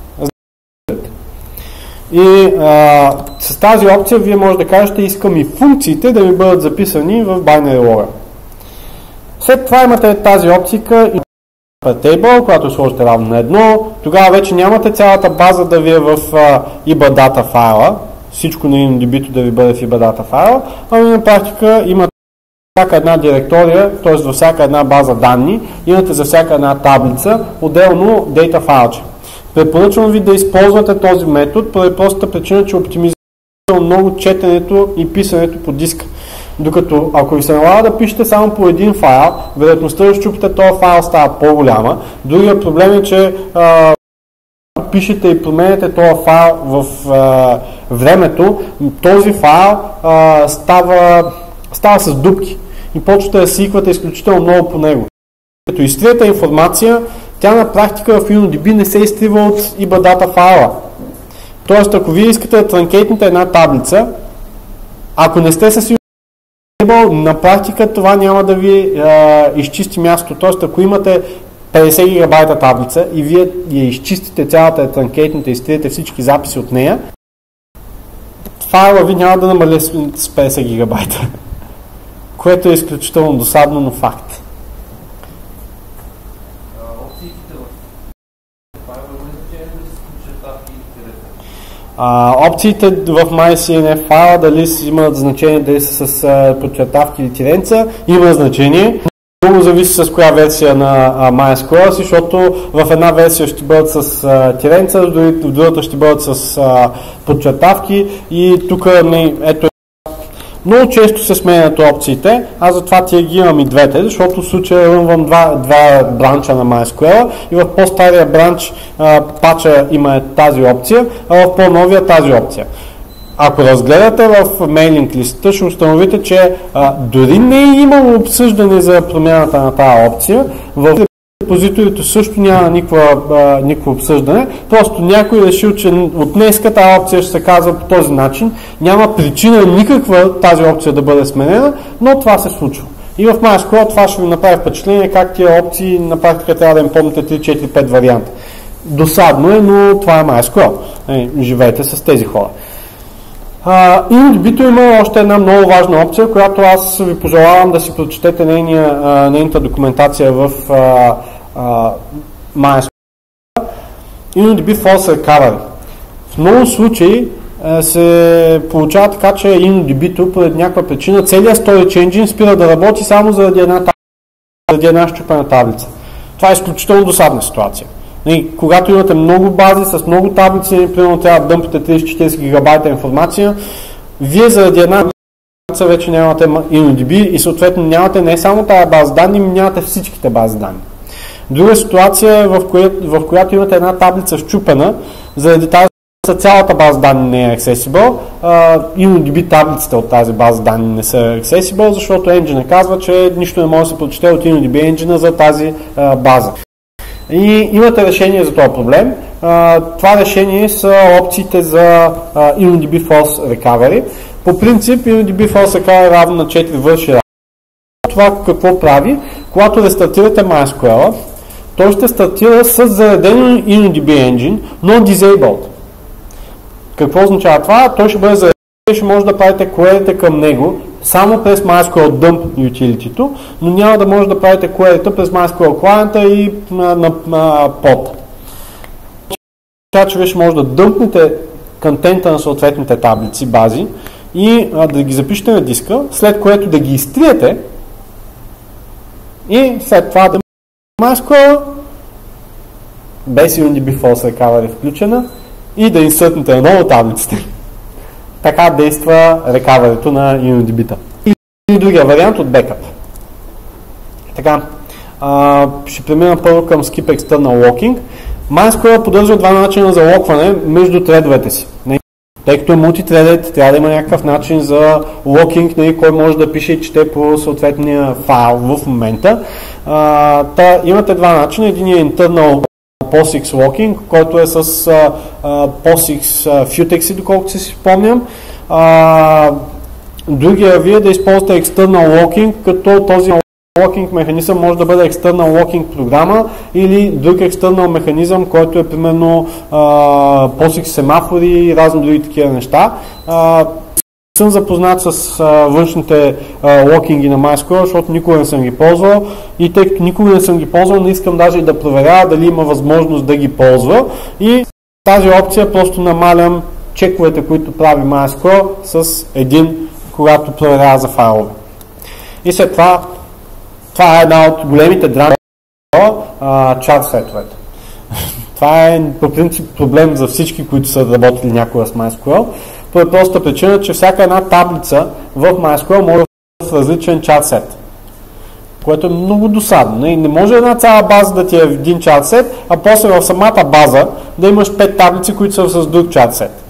И с тази опция вие може да кажете, искам и функциите да ми бъдат записани в binary log. След това имате тази опция и table, когато сложите равно на 1, тогава вече нямате цялата база да ви е в IBAData файла, всичко на InnoDB да ви бъде в IBAData файла, ами на практика имате всяка една директория, т.е. във всяка една база данни, имате за всяка една таблица отделно data файлче. Препоръчвам ви да използвате този метод, поради простата причина, че оптимизира много четенето и писането по диска. Докато ако ви се налага да пишете само по един файл, вероятността да щупите този файл става по-голяма. Другият проблем е, че пишете и променяте този файл в времето, този файл става с дупки и почвате да свиквате изключително много по него. Като изтриете информация, тя на практика в InnoDB не се изтрива от IBAData файла. Тоест, ако вие искате да транкейтнете една таблица, ако не сте с на практика това няма да ви изчисти място. Тоест, ако имате 50 гигабайта таблица и вие я изчистите цялата, транкейтните, изтриете всички записи от нея, файла ви няма да намали с 50 гигабайта, което е изключително досадно, но факт. Опциите в MyCNF файла, дали имат значение, дали са с подчертавки или тиренца, има значение. Много зависи с коя версия на MySQL, защото в една версия ще бъдат с тиренца, в другата ще бъдат с подчертавки и тук ето много често се сменят опциите, аз затова тия ги имам и двете, защото в случая рънвам два бранча на MySQL и в по-стария бранч пача има тази опция, а в по-новия тази опция. Ако разгледате в мейлинг листата, ще установите, че дори не е имало обсъждане за промяната на тази опция, в репозиторите също няма никакво обсъждане, просто някой решил, че от днеска тази опция ще се казва по този начин, няма причина никаква тази опция да бъде сменена, но това се случва. И в MySQL това ще ви направи впечатление как тия опции на практика трябва да им помните 3, 4, 5 варианта. Досадно е, но това е MySQL. Живейте с тези хора. InnoDB има още една много важна опция, която аз ви пожелавам да си прочетете нейната документация в MySQL. InnoDB False Recovery. В много случаи се получава така, че InnoDB-то поради някаква причина целият Storage Engine спира да работи само заради една счупена таблица. Това е изключително досадна ситуация. Когато имате много бази с много таблици, примерно трябва да дъмпите 30-40 гигабайта информация, вие заради една таблица вече нямате InnoDB и съответно нямате не само тази база данни, нямате всичките бази данни. Друга ситуация, в която имате една таблица счупена, заради тази цялата база данни не е accessible, InnoDB таблиците от тази база данни не са accessible, защото engine казва, че нищо не може да се прочете от InnoDB engine за тази база. И имате решение за този проблем. Това решение са опциите за InnoDB False Recovery. По принцип InnoDB False Recovery равно на 4 върши. Това какво прави? Когато рестартирате MySQL, той ще стартира с зареден InnoDB Engine, но disabled. Какво означава това? Той ще бъде зареден и ще може да правите query към него само през MySQL Dump utility-то, но няма да може да правите query-та през MySQL клиента и на pod. Така че вие ще може да дъмпнете контента на съответните таблици, бази и да ги запишете на диска, след което да ги изтриете и след това да MySQL без InnoDB False Recovery включена и да инсъртнете отново таблиците. Така действа рекаварито на InnoDB-та. И другия вариант от бекъп. Така, ще премина първо към Skip External Locking. MySQL поддържа два начина за локване между тредовете си. Тъй като е мултитредед, трябва да има някакъв начин за локинг, кой може да пише и чете по съответния файл в момента. Имате два начина. Един е internal POSIX locking, който е с POSIX Futex, доколкото си спомням. Другия вие да използвате external locking, като този locking механизъм може да бъде external locking програма или друг external механизъм, който е примерно POSIX семафори и разни други такива неща. Съм запознат с външните локинги на MySQL, защото никога не съм ги ползвал и тъй като никога не съм ги ползвал, не искам даже и да проверя дали има възможност да ги ползва и тази опция просто намалям чековете, които прави MySQL с един, когато проверява за файлове. И след това е една от големите драми чарт сетовете. Това е по принцип проблем за всички, които са работили някога с MySQL. По простата причина, че всяка една таблица в MySQL може да е в различен чарт сет, което е много досадно. Не може една цяла база да ти е в един чарт сет, а после в самата база да имаш 5 таблици, които са с друг чарт сет.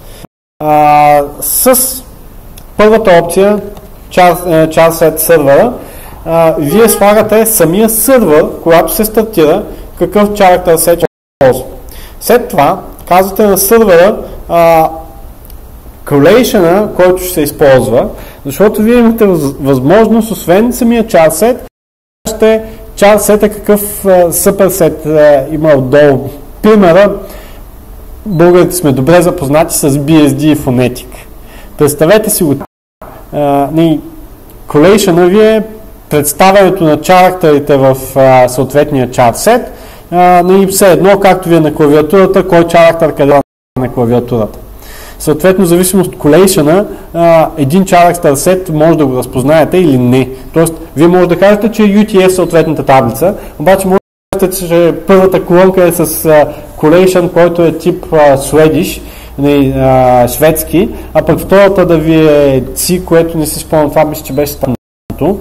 С първата опция, чарт сет сървъра, вие слагате самия сървър, когато се стартира, какъв character set ще ползва. След това казвате на сървъра collation-а, който ще се използва, защото вие имате възможност, освен самия чарт-сет, ще чарт-сета какъв суперсет има отдолу. Примера, българите сме добре запознати с BSD и Phonetic. Представете си го. Collation-а ви е представянето на чарактерите в съответния чарт-сет, все едно, както ви е на клавиатурата, кой чарактер къде е на клавиатурата. Съответно, в зависимост от collation-а, един character set може да го разпознаете или не. Тоест, вие може да кажете, че UTF съответната таблица, обаче може да кажете, че първата колонка е с collation, който е тип Swedish, шведски, а пък втората да ви е C, което не си спомням, това мисля, че беше станото.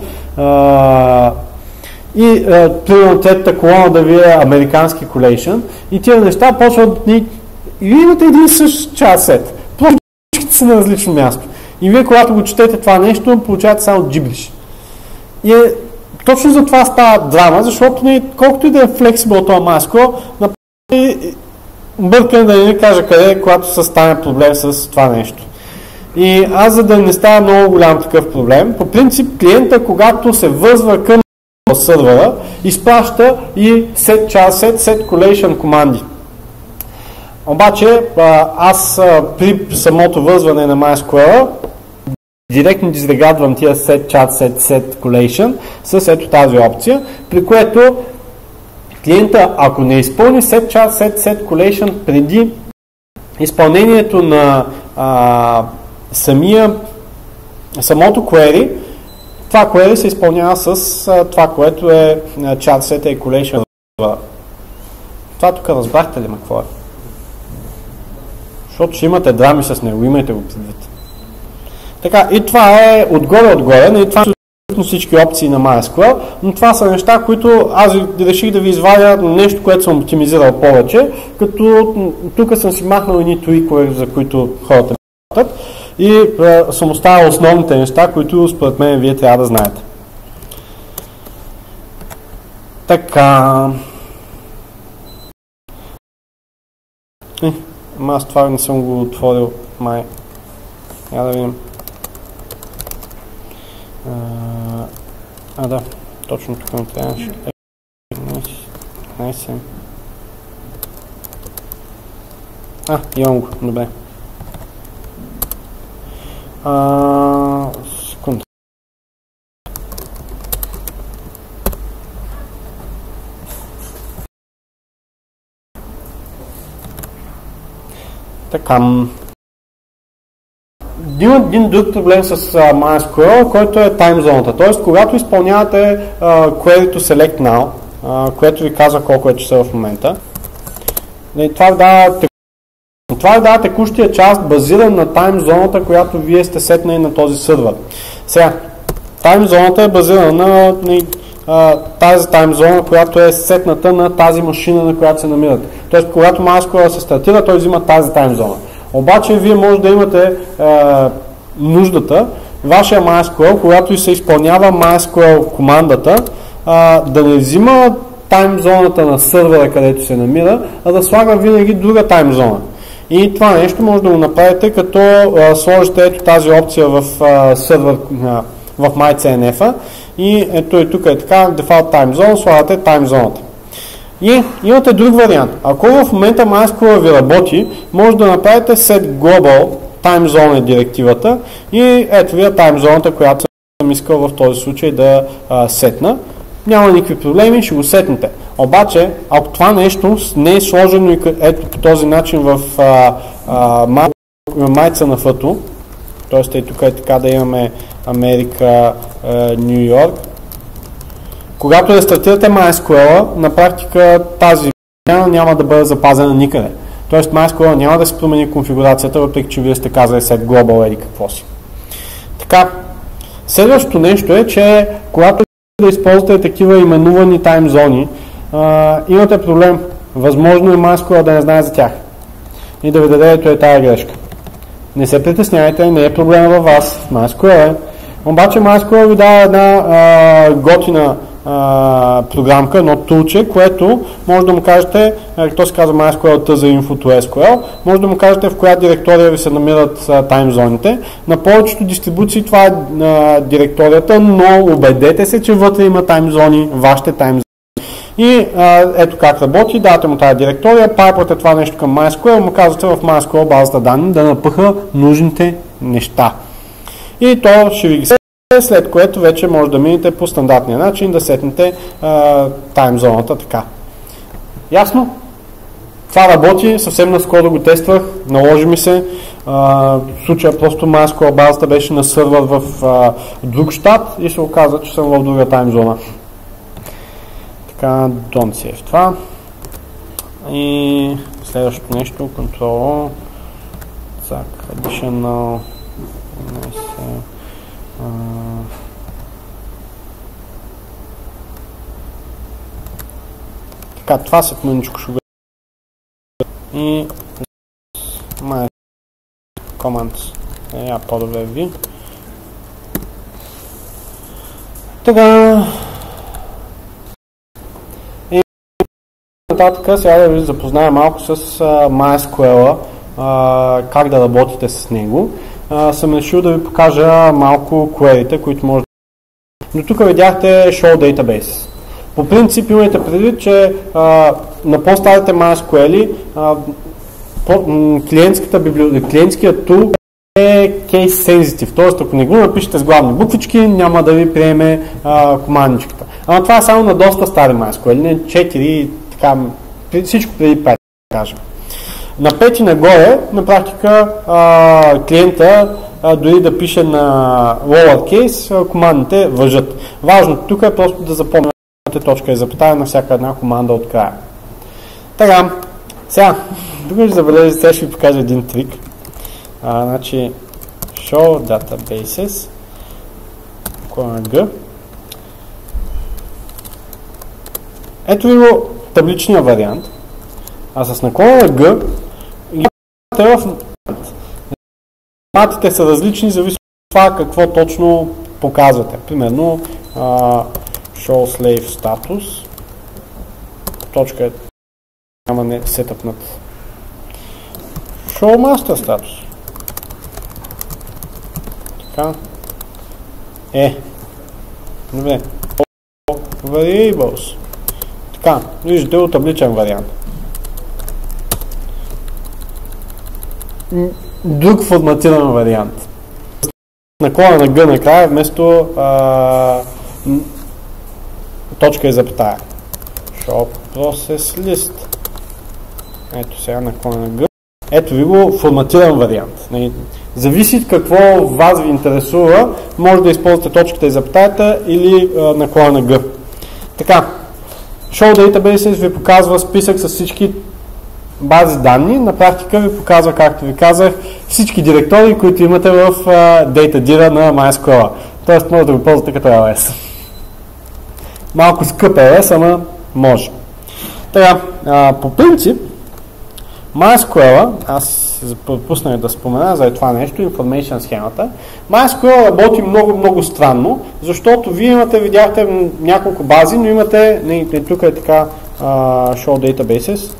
И примерно третата колона да ви е американски collation. И тия неща почват и имате един същ час сет. Просто са на различно място. И вие, когато го четете това нещо, получавате само джиблиш. И точно за това става драма, защото колкото и да е flexible това MySQL, бъркам да не кажа къде, когато се стане проблем с това нещо. И аз, за да не става много голям такъв проблем, по принцип клиента, когато се вързва към сървъра, изпраща и set collation команди. Обаче аз при самото вързване на MySQL директно дизрегадвам тия set collation с ето тази опция, при което клиента, ако не изпълни set collation преди изпълнението на самото query, това query се изпълнява с това, което е chat set collation. Това тук разбрахте ли ме какво е? Защото ще имате драми с него, имайте го предвид. Така, и това е отгоре, и това са всички опции на MySQL, но това са неща, които аз реших да ви извадя нещо, което съм оптимизирал повече, като тук съм си махнал едни твикове, за които хората работят, и съм оставил основните неща, които според мен вие трябва да знаете. Така. Аз това не съм го отворил май. Я да видим. Да, точно тук ми трябваше. Имам го, добре. Секунда. Така. Има един друг проблем с MySQL, който е таймзоната. Тоест, когато изпълнявате query to select now, което ви казва колко е часа в момента, това ви дава текущия час, базиран на таймзоната, която вие сте сетнали на този сървър. Сега, таймзоната е базирана на тази таймзона, която е сетната на тази машина, на която се намирате. Тоест, когато MySQL се стартира, той взима тази таймзона. Обаче, вие може да имате нуждата, вашия MySQL, когато се изпълнява MySQL командата, да не взима таймзоната на сървъра, където се намира, а да слага винаги друга таймзона. И това нещо може да го направите, като сложите ето тази опция в сървър в MyCNF-а и ето и тук е така, Default Time Zone, слагате таймзоната. И имате друг вариант. Ако в момента MySQL ви работи, може да направите set global time zone директивата и ето ви е таймзоната, която съм искал в този случай да сетна. Няма никакви проблеми, ще го сетнете. Обаче, ако това нещо не е сложено и ето по този начин в MyCNF-то, т.е. тук е така да имаме Америка, Нью Йорк, когато рестартирате MySQL, на практика тази няма да бъде запазена никъде. Тоест MySQL няма да се промени конфигурацията, въпреки че вие сте казали set global или какво си. Така, следващото нещо е, че когато да използвате такива именувани таймзони, имате проблем. Възможно е MySQL да не знае за тях и да ви даде ето е тая грешка. Не се притесняйте, не е проблема във вас, MySQL е. Обаче MySQL ви дава една готина програмка, едно тулче, което може да му кажете, то се казва MySQL за Info to SQL, може да му кажете в коя директория ви се намират таймзоните. На повечето дистрибуции това е директорията, но убедете се, че вътре има таймзони, вашите таймзони. И ето как работи, давате му тази директория, пайпвате това нещо към MySQL, му казвате в MySQL базата данни да напъха нужните неща. И то ще ви ги след което вече може да минете по стандартния начин да сетнете таймзоната така. Ясно? Това работи, съвсем наскоро го тествах, наложи ми се. В случая просто MySQL базата беше на сървър в друг щат и се оказа, че съм в друга таймзона. Така, don't save това. И следващото нещо, control, additional, така, това след мъничко ще го и my commands по-добре ви. Така, и нататък сега да ви запозная малко с MySQL, как да работите с него. Съм решил да ви покажа малко query-те, които може да... До тук видяхте Show Database. По принцип имайте предвид, че на по-старите MySQL клиентският тул е case sensitive, т.е. ако не го напишете с главни буквички, няма да ви приеме командичката. Ама това е само на доста стари MySQL, не 4, така, всичко преди 5, да кажем. На 5 и нагоре, на практика, клиента дори да пише на lowercase, командите важат. Важното тук е просто да запомняте точка и запетая на всяка една команда от края. Така, сега, тук ще забележите, сега ще ви покажа един трик. Значи, show databases, наклона G. Ето ви го табличния вариант, а с наклона G форматите са различни, зависи от това какво точно показвате. Примерно, show slave status, точка няма не сетъпнат. Show master status. Така. Добре. Variables. Така, виждате от табличен вариант. Друг форматиран вариант. Наклона на G накрая вместо точка и запетая. Show process list. Ето сега наклона на G. Ето ви го форматиран вариант. Зависи какво вас ви интересува, може да използвате точката и запетаята или наклона на G. Така, Show Databases ви показва списък с всички бази данни. На практика ви показва, както ви казах, всички директории, които имате в DataDira на MySQL. Тоест може да го ползвате като LS. Малко скъп LS, ама може. Така, по принцип, MySQL, аз пропуснах да спомена за това нещо, information схемата. MySQL работи много странно, защото вие имате, видяхте няколко бази, но имате, тук е така, show databases.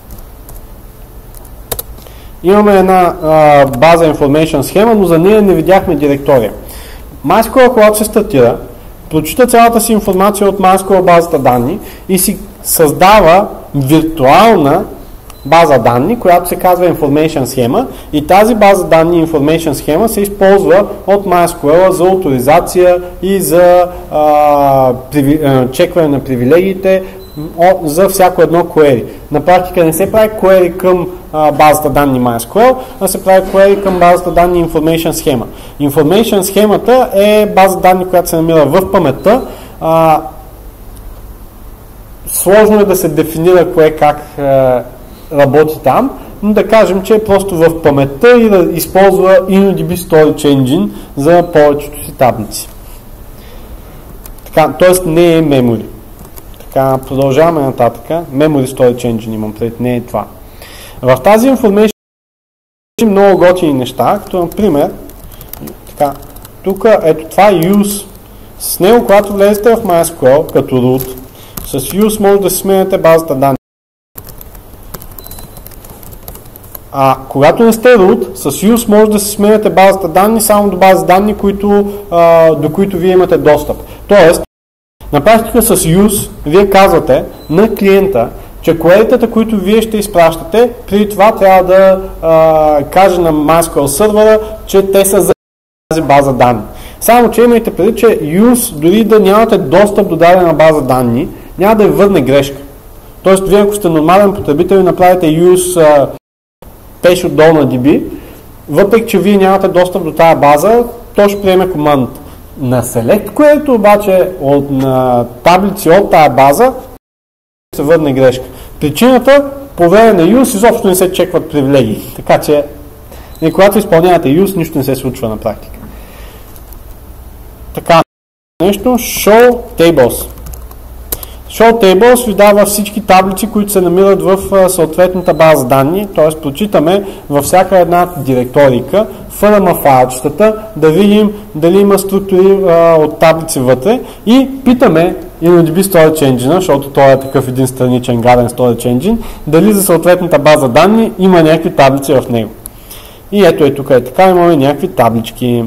Имаме една база information схема, но за нея не видяхме директория. MySQL, когато се стартира, прочита цялата си информация от MySQL базата данни и си създава виртуална база данни, която се казва information схема, и тази база данни information схема се използва от MySQL за авторизация и за чекване на привилегиите за всяко едно query. На практика не се прави query към базата данни MySQL, а се прави query към базата данни information схема. Information схемата е база данни, която се намира в паметта. Сложно е да се дефинира кое как работи там, но да кажем, че е просто в паметта и да използва InnoDB Storage Engine за повечето си таблици. Така, т.е. не е memory. Така, продължаваме нататък. Memory Storage Engine имам пред, не е това. В тази information много готини неща, като например, така, тук ето това use. С него, когато влезете в MySQL като root, с use може да си сменяте базата данни. А когато не сте root, с use може да си сменяте базата данни само до бази данни, до които вие имате достъп. Тоест, на практика с use вие казвате на клиента, че query-тата, които вие ще изпращате, преди това трябва да каже на MySQL сервера, че те са за тази база данни. Само, че имайте преди, че use, дори да нямате достъп до дадена база данни, няма да върне грешка. Тоест, вие ако сте нормален потребител и направите use page от долу на DB, въпреки че вие нямате достъп до тази база, то ще приеме командата. На select query обаче на таблици от тази база се върне грешка. Причината, по време на use изобщо не се чекват привилегии. Така че, когато изпълнявате use, нищо не се случва на практика. Така, нещо, show tables. Show tables ви дава всички таблици, които се намират в съответната база данни, т.е. прочитаме във всяка една директорика, фърма файлчетата, да видим дали има структури от таблици вътре и питаме InnoDB Storage Engine, защото той е такъв един страничен гаден Storage Engine, дали за съответната база данни има някакви таблици в него. И ето тук е така, имаме някакви таблички.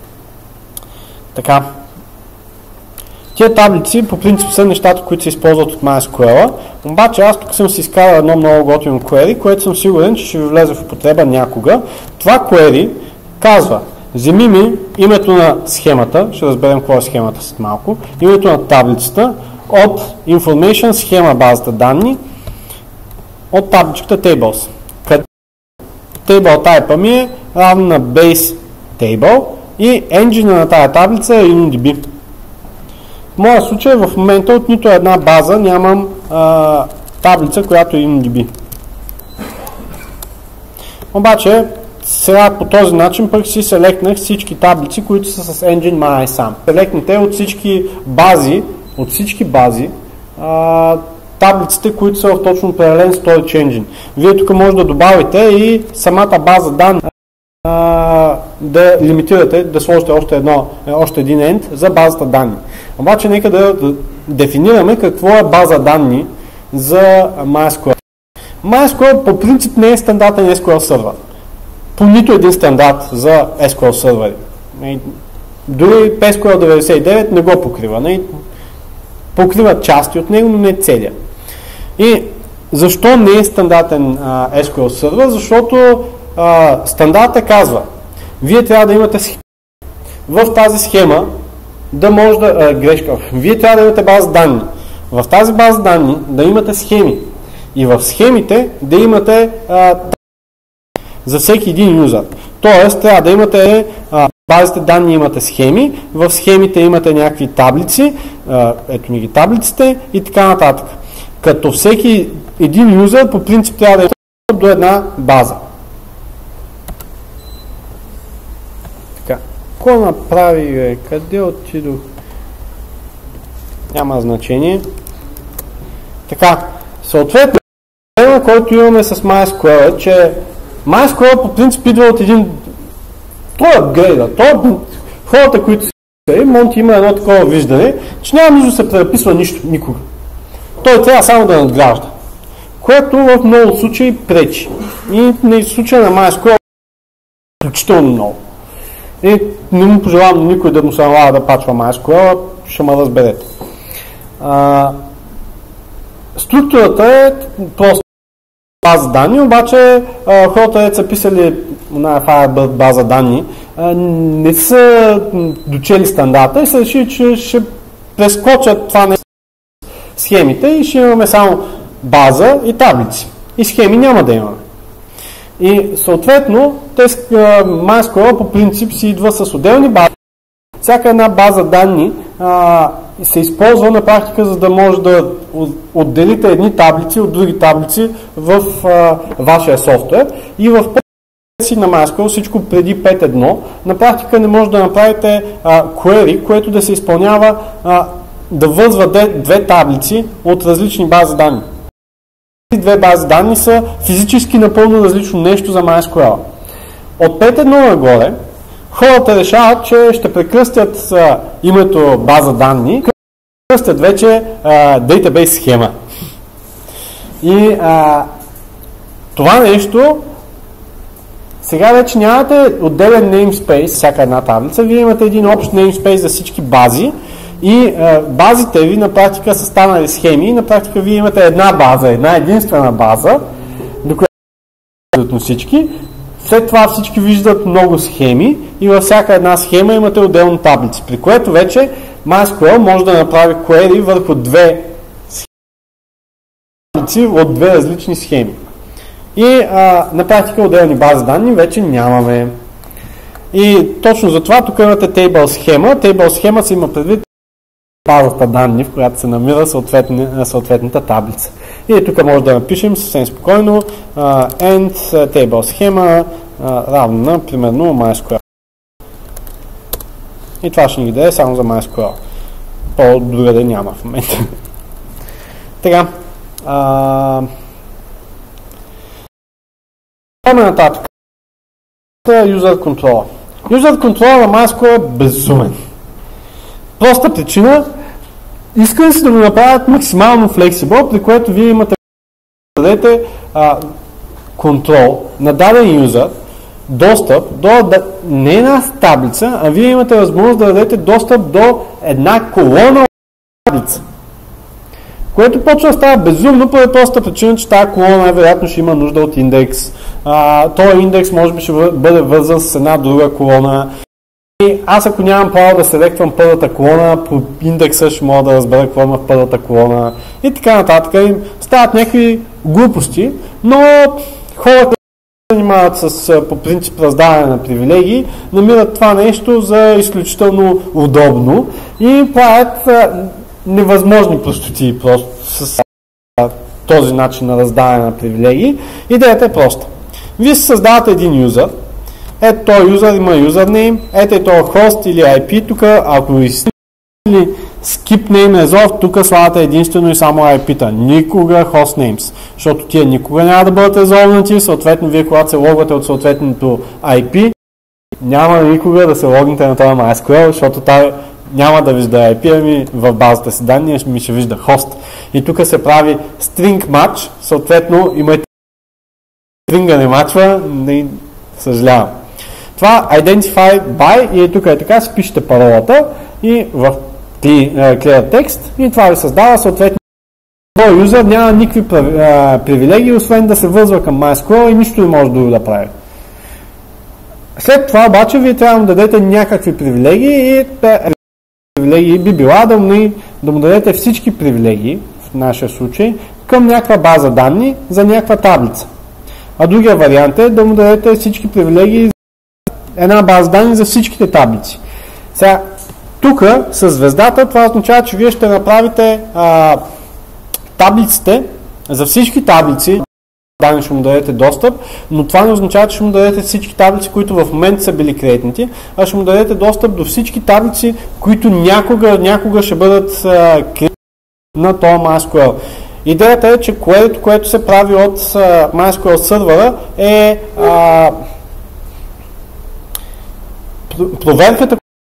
Така. Тия таблици по принцип са нещата, които се използват от MySQL, обаче аз тук съм си изкарал едно много готино query, което съм сигурен, че ще ви влезе в употреба някога. Това query казва, вземи ми името на схемата, ще разберем какво е схемата след малко, името на таблицата от Information схема базата данни от табличката Tables. Table type ми е равно на Base Table и engine на тази таблица е InnoDB. В моя случай в момента от нито една база нямам таблица, която е InnoDB. Обаче сега по този начин пък си селектнах всички таблици, които са с Engine MyISAM. Селектните от всички бази, таблиците, които са в точно определен Storage Engine. Вие тук може да добавите и самата база данни да лимитирате, да сложите още един end за базата данни. Обаче нека да дефинираме какво е база данни за MySQL. MySQL по принцип не е стандартен SQL сервер. По нито един стандарт за SQL сервери. Дори PSQL 99 не го покрива. Покрива части от него, но не целия. И защо не е стандартен SQL сервер? Защото стандарта казва, вие трябва да имате схема. В тази схема да може да... Вие трябва да имате база данни. В тази база данни да имате схеми. И в схемите да имате за всеки един юзър. Тоест, трябва да имате базите данни, имате схеми, в схемите имате някакви таблици, ето ни ги таблиците и така нататък. Като всеки един юзър по принцип трябва да има до една база. Така. Какво направи? Къде отидох? Няма значение. Така. Съответно, проблема, който имаме с MySQL е, че MySQL по принцип идва от един... Той е апгрейда. Хората, които са Монти има едно такова виждане, че няма нужда да се преписва нищо, никога. Той трябва само да надгражда. Което в много случаи пречи. И в случая на MySQL включително много. И не му пожелавам никой да му се налага да пачва MySQL, ще ме разберете. Структурата е просто база данни, обаче хората са писали на Firebird база данни, не са дочели стандарта и са решили, че ще прескочат това на схемите и ще имаме само база и таблици. И схеми няма да имаме. И съответно, MySQL по принцип си идва с отделни бази. Всяка една база данни се използва на практика, за да може да отделите едни таблици от други таблици в вашия софтуер. И в си на MySQL всичко преди 5.1 на практика не може да направите query, което да се изпълнява да вързва две таблици от различни бази данни. Тези две бази данни са физически напълно различно нещо за MySQL. От 5.1 нагоре хората решават, че ще прекръстят името база данни, прекръстят вече database схема. И това нещо сега вече нямате отделен namespace, всяка една таблица, вие имате един общ namespace за всички бази и базите ви на практика са станали схеми и на практика вие имате една база, една единствена база, до която виждат всички. След това всички виждат много схеми и във всяка една схема имате отделни таблици, при което вече MySQL може да направи query върху две таблици от две различни схеми. И на практика отделни бази данни вече нямаме. И точно за това тук имате table схема. Table схема се има предвид базата данни, в която се намира съответната таблица. И тук може да напишем съвсем спокойно end table схема равно на примерно MySQL. И това ще ни даде само за MySQL. По-другаде няма в момента. Така. Нататък. User control. User control на MySQL е безумен. Проста причина, искам си да го направят максимално flexible, при което вие имате да дадете контрол на даден юзер, достъп до не една таблица, а вие имате възможност да дадете достъп до една колона от таблица. Което почва да става безумно, по проста причина, че тази колона най-вероятно ще има нужда от индекс. Този индекс може би ще бъде вързан с една друга колона. И аз ако нямам право да селектвам първата колона, по индекса ще мога да разбера какво има в първата колона и така нататък. И стават някакви глупости, но хората, които се занимават с по принцип раздаване на привилегии, намират това нещо за изключително удобно и правят невъзможни простоти просто с този начин на раздаване на привилегии. Идеята е проста. Вие се създавате един юзър. Ето този юзър има юзернейм, ето е този хост или IP. Тук, ако или skip name resolve, тук слагате единствено и само IP-та. Никога hostnames, защото тия никога няма да бъдат резолвнати. Съответно, вие когато се логвате от съответното IP, няма никога да се логнете на това MySQL, защото тази няма да вижда IP, ами в базата си данни ми ще вижда хост. И тук се прави string match, съответно имате string не мачва, не съжалявам. Това identify by и тук е така, си пишете паролата и в clear текст и това ви създава съответно този юзер няма никакви привилегии, освен да се вързва към MySQL и нищо не може друго да прави. След това обаче вие трябва да дадете някакви привилегии и привилегии би била да му дадете всички привилегии, в нашия случай, към някаква база данни за някаква таблица. А другия вариант е да му дадете всички привилегии за една база данни за всичките таблици. Сега, тук с звездата това означава, че вие ще направите таблиците за всички таблици, данни ще му дадете достъп, но това не означава, че ще му дадете всички таблици, които в момента са били креатнати, а ще му дадете достъп до всички таблици, които някога ще бъдат креатнати на този MySQL. Идеята е, че което се прави от MySQL сървъра е проверката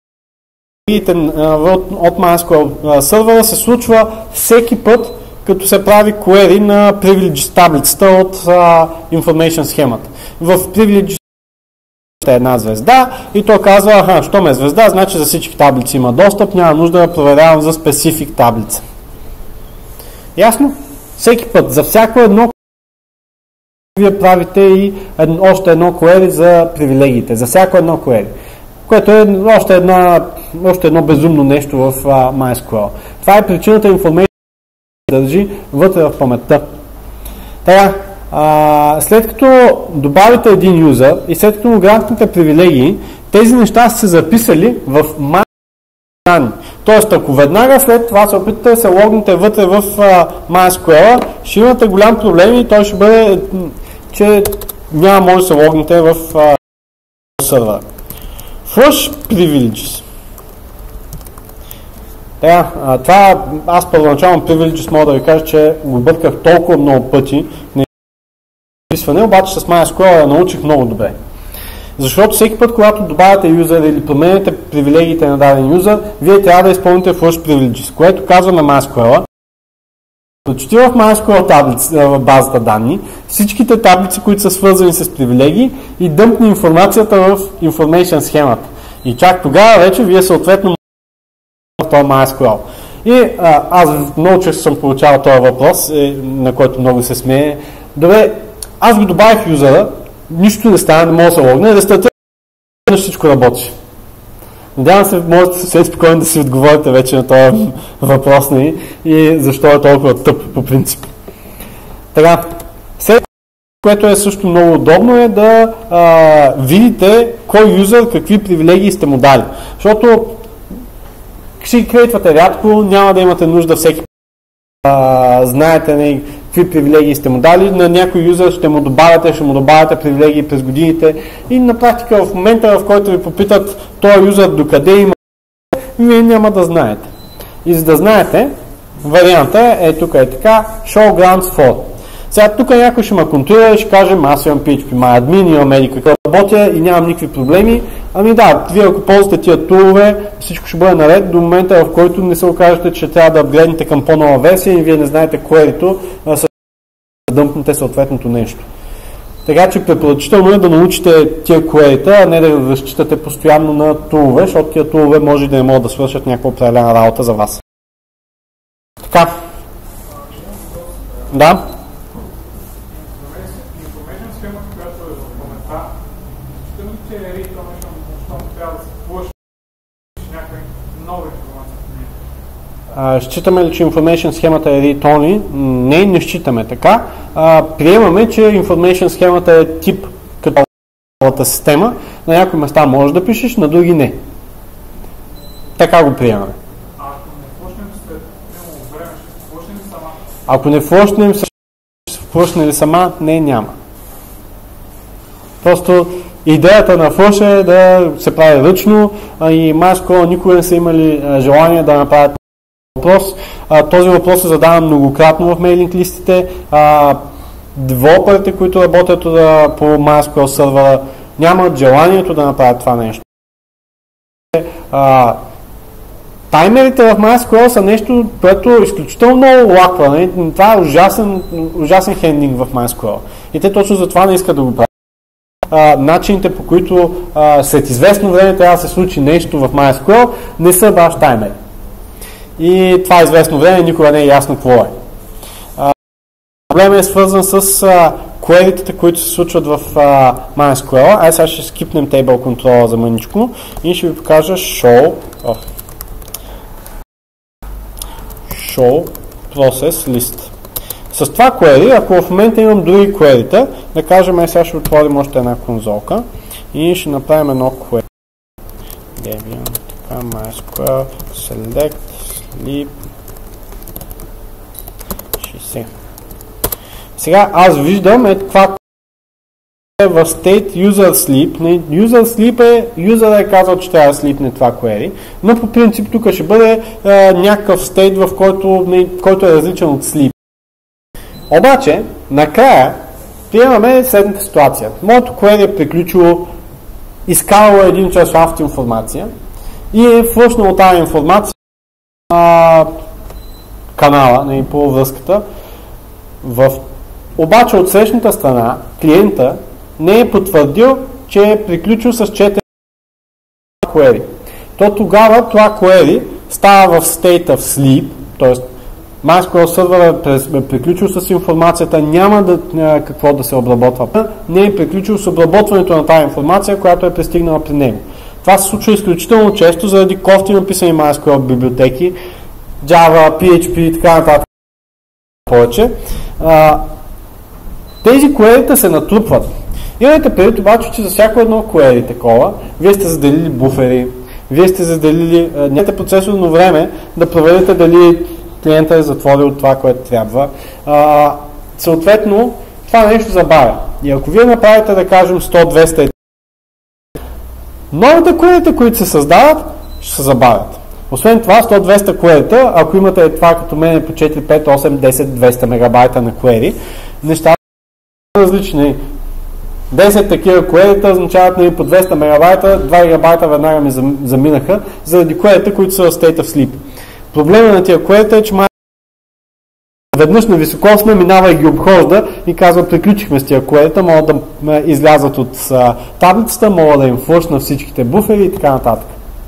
от MySQL сървъра се случва всеки път, като се прави query на privileges таблицата от information схемата. В privileges е една звезда и то казва, щом е звезда, значи за всички таблици има достъп, няма нужда да проверявам за specific таблица. Ясно? Всеки път, за всяко едно вие правите и още едно query за привилегиите, за всяко едно query, което е още едно безумно нещо в MySQL. Това е причината information да държи вътре в паметта. Така, след като добавите един юзър и след като му грантнете привилегии, тези неща са се записали в MySQL. Тоест, ако веднага след това се опитате да се логнете вътре в MySQL, ще имате голям проблем и той ще бъде, че няма може да се логнете в сървъра. Flush privileges. Това аз първоначално privileges мога да ви кажа, че го бърках толкова много пъти на изписване, обаче с MySQL я научих много добре. Защото всеки път, когато добавяте юзер или променяте привилегиите на даден юзер, вие трябва да изпълните flush privileges, което казва на MySQL. Прочети в MySQL в базата данни всичките таблици, които са свързани с привилегии и дъмпни информацията в information схемата. И чак тогава вече вие съответно в този MySQL. И аз много често съм получавал този въпрос, на който много се смее. Добре, аз го добавих юзера, нищо не стана, не мога да се логна, рестартирам, всичко работи. Надявам се, можете съвсем спокойно да си отговорите вече на този въпрос и защо е толкова тъп по принцип. Така, след което е също много удобно е да видите кой юзър какви привилегии сте му дали. Защото ще ги крейтвате рядко, няма да имате нужда всеки знаете какви привилегии сте му дали. На някой юзър ще му добавяте привилегии през годините и на практика в момента, в който ви попитат този юзър докъде има, вие няма да знаете. И за да знаете, варианта е тук е така, show grants for. Сега тук някой ще ме контролира и ще каже, аз имам PHP MyAdmin, имам еди какво работя и нямам никакви проблеми. Ами да, вие ако ползвате тия тулове, всичко ще бъде наред до момента, в който не се окажете, че трябва да апгрейднете към по-нова версия и вие не знаете query-то, да дъмпнете съответното нещо. Така че препоръчително е да научите тия query-та, а не да разчитате постоянно на тулове, защото тия тулове може да не могат да свършат някаква определена работа за вас. Така. Да. Считаме ли, че information схемата е read-only? Не считаме така. Приемаме, че information схемата е тип като цялата система. На някои места можеш да пишеш, на други не. Така го приемаме. Ако не флошнем, ще флошне ли сама? Не, няма. Просто идеята на флош е да се прави ръчно и MySQL никога не са имали желание да направят въпрос. Този въпрос се задава многократно в мейлинг листите. Девелоперите, които работят по MySQL сервера, нямат желанието да направят това нещо. Таймерите в MySQL са нещо, което е изключително много лаква. Това е ужасен хендинг в MySQL. И те точно за това не искат да го правят. Начините, по които след известно време трябва да се случи нещо в MySQL, не са баш таймери. И това известно време никога не е ясно какво е. Проблемът е свързан с query-тата, които се случват в MySQL. Сега ще скипнем table control за мъничко и ще ви покажа show process list. С това query, ако в момента имам други query-та, да кажем, сега ще отворим още една конзолка и ще направим едно query. Debian, така, MySQL, select, sleep, 60. Сега аз виждам това е в state user sleep. User sleep е, user е казал, че трябва да слипне това query, но по принцип тук ще бъде някакъв state, в който е различен от sleep. Обаче, накрая приемаме следната ситуация. Моето query е приключило, изкарало един часов автоинформация и е флъшнало тази информация на канала, по връзката. Обаче от срещната страна, клиента не е потвърдил, че е приключил с 4 query. То тогава това query става в state of sleep, т.е. MySQL сервер е приключил с информацията, няма какво да се обработва. Не е приключил с обработването на тази информация, която е пристигнала при него. Това се случва изключително често заради кофти написани MySQL библиотеки, Java, PHP и така нататък. Повече. Тези query-та се натрупват. Имайте предвид обаче, че за всяко едно query такова, вие сте заделили буфери, вие сте заделили нямате процесорно време да проверите дали клиента е затворил това, което трябва. Съответно, това нещо забавя. И ако вие направите, да кажем, 100-200, новите query-та, които се създават, ще се забавят. Освен това, 100-200 query-та, ако имате това като мен по 4, 5, 8, 10, 200 мегабайта на query, нещата са различни. 10 такива query-та означават по 200 мегабайта, 2 гигабайта веднага ми заминаха, заради query-та, които са в state of sleep. Проблемът на тия query-та е, че веднъж на високосна минава и ги обхожда и казва, приключихме с тия query-та, могат да излязат от таблицата, могат да им флъшна всичките буфери и така нататък.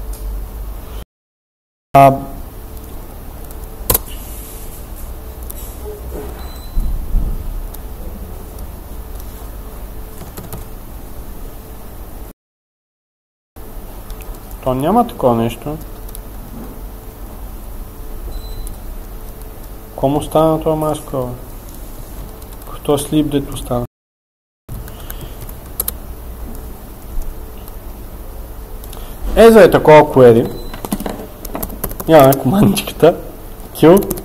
То няма такова нещо. Кому стана това MySQL? То sleep дето стана. За е такова query. Няма командичката. Kill.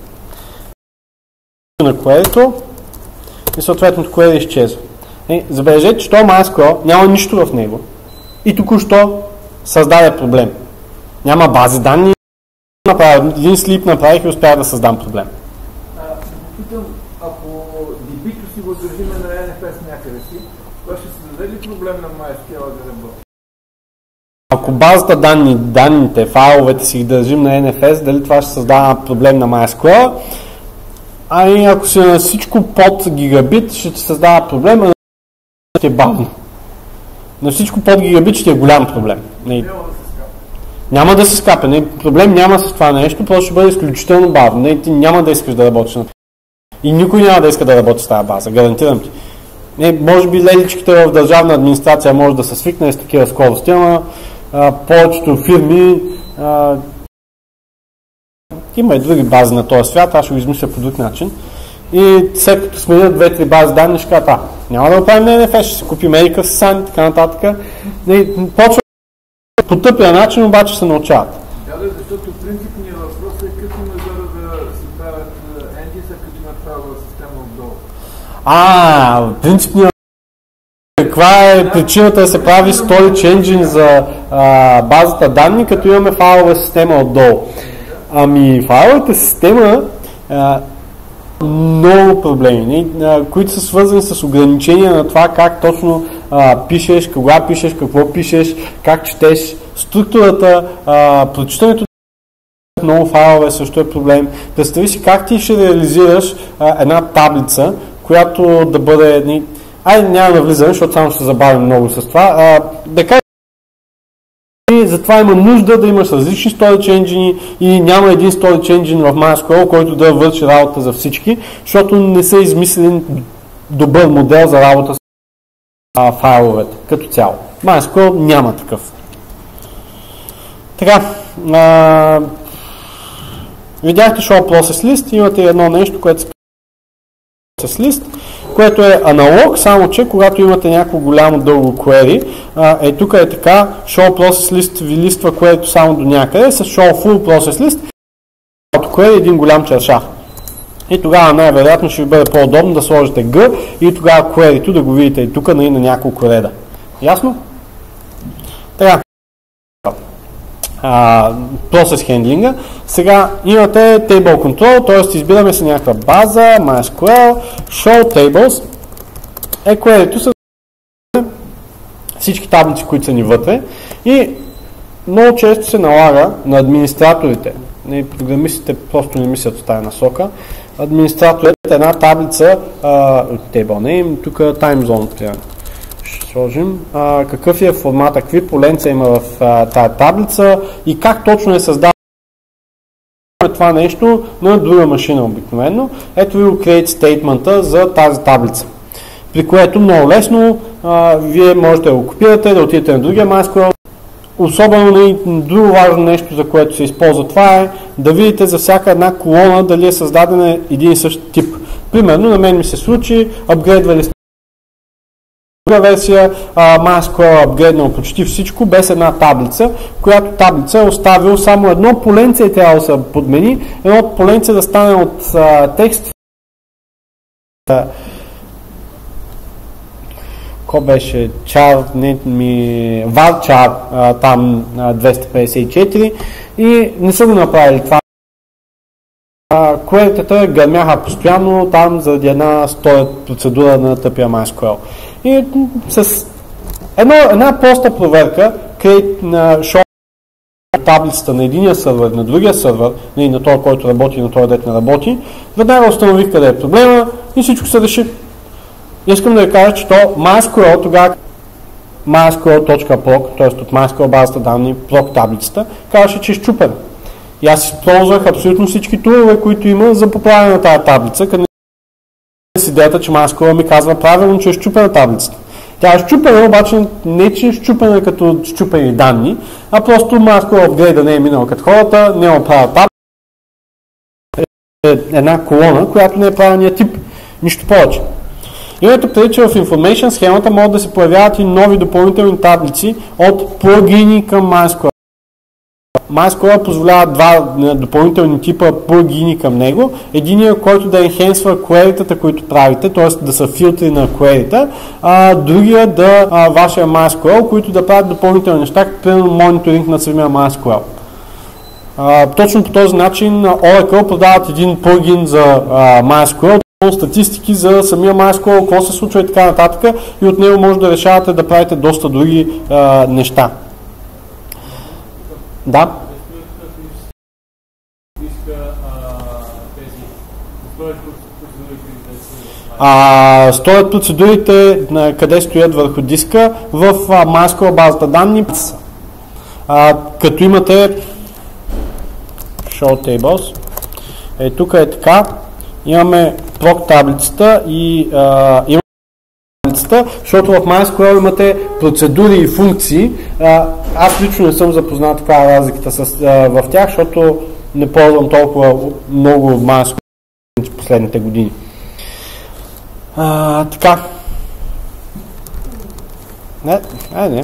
На query-то и съответно query изчезва. Забележете, че това MySQL няма нищо в него и току-що създаде проблем. Няма бази данни, един слип направих и успях да създам проблем. Питам, ако DB-то си го държиме на NFS някъде си, това ще се даде ли проблем на MySQL да работи? Ако базата данните, файловете си ги държим на NFS, дали това ще създава проблем на MySQL? Ако си на всичко под гигабит, ще ти създава проблем, а ще е бавно. На всичко под гигабит ще е голям проблем. Няма да се скапе. Проблем няма с това нещо, просто ще бъде изключително бавно. Ти няма да искаш да работиш на това. И никой няма да иска да работи с тази база, гарантирам ти. Може би леличките в държавна администрация може да се свикне с такива скорости, ама повечето фирми има и други бази на този свят, аз ще го измисля по друг начин. И след като сменят 2-3 бази данни, ще кажа, няма да го правим на NFS, ще си купим Erika Sun и така нататък. Почва по тъпия начин, обаче се научават. Да, защото принципният въпрос е като нажара да се правят NGS, като има правила система отдолу. Принципният каква е причината да се прави storage engine за базата данни, като имаме файлова система отдолу? Файловата система много проблеми, които са свързани с ограничения на това как точно пишеш, кога пишеш, какво пишеш, как четеш, структурата, прочитането на много файлове също е проблем. Представи си как ти ще реализираш една таблица, която да бъде... няма да влизаме, защото само ще забавим много с това. Затова има нужда да имаш различни storage engine и няма един storage engine в MySQL, който да върши работа за всички, защото не са измислен добър модел за работа с файловете като цяло. MySQL няма такъв. Така, видяхте Show Process List, имате едно нещо, което се Process List, което е аналог, само че когато имате някакво голямо дълго query, тук е така, Show Process List ви листва query само до някъде, с Show Full Process List, query един голям чершав. И тогава най-вероятно ще ви бъде по-удобно да сложите G и тогава query-то да го видите и тук на няколко реда. Ясно? Така. Process handling. Сега имате Table Control, т.е. избираме си някаква база, MySQL, Show Tables. Query-то са всички таблици, които са ни вътре и много често се налага на администраторите, програмистите просто не мислят в тази насока, администраторите една таблица, Table Name, тук Time Zone, примерно. Ще сложим какъв е формата, какви поленца има в тази таблица и как точно е създадено това нещо на друга машина обикновено. Ето ви го create statement за тази таблица, при което много лесно вие можете да го копирате, да отидете на другия MySQL. Особено друго важно нещо, за което се използва това е да видите за всяка една колона дали е създадена един и същ тип. Примерно на мен ми се случи, апгрейдвали сме друга версия, MySQL апгрейднал почти всичко без една таблица, която таблица е оставил само едно поленце и трябва да се подмени, едно поленце да стане от текст. Ко беше varchar там 254 и не са го направили това. Query-тата гърмяха постоянно там заради една процедура на тъпия MySQL. И с една проста проверка, create на show таблицата на единия сървър, на другия сървър, на този, който работи и на този, дет не работи, веднага установих къде е проблема и всичко се реши. Искам да ви кажа, че то MySQL, тогава MySQL.proc, т.е. от MySQL базата данни, proc таблицата, казваше, че е счупен. И аз използвах абсолютно всички тулове, които има за поправяне на тази таблица, къде с идеята, че MySQL ми казва правилно, че е счупена таблицата. Тя е счупена, обаче не че е счупена като счупени данни, а просто MySQL апгрейда не е минал като хората, не е оправил таблица. Една колона, която не е правилният тип. Нищо повече. Имате преди, че в Information схемата могат да се появяват и нови допълнителни таблици от плагини към MySQL. MySQL позволява два допълнителни типа плагини към него. Единият, който да енхенсва query-тата, които правите, т.е. да са филтри на query-та, а другия да вашия MySQL, които да правят допълнителни неща, като примерно мониторинг на самия MySQL. Точно по този начин Oracle продават един плагин за MySQL, статистики за самия MySQL, какво се случва и така нататък, и от него може да решавате да правите доста други неща. Да. Стоят процедурите, къде стоят върху диска в MySQL базата данни. Като имате Show Tables, тук е така, имаме proc таблицата и имаме таблицата, защото в MySQL имате процедури и функции. Аз лично не съм запознат каква е разликата в тях, защото не ползвам толкова много MySQL в последните години. Така. Не.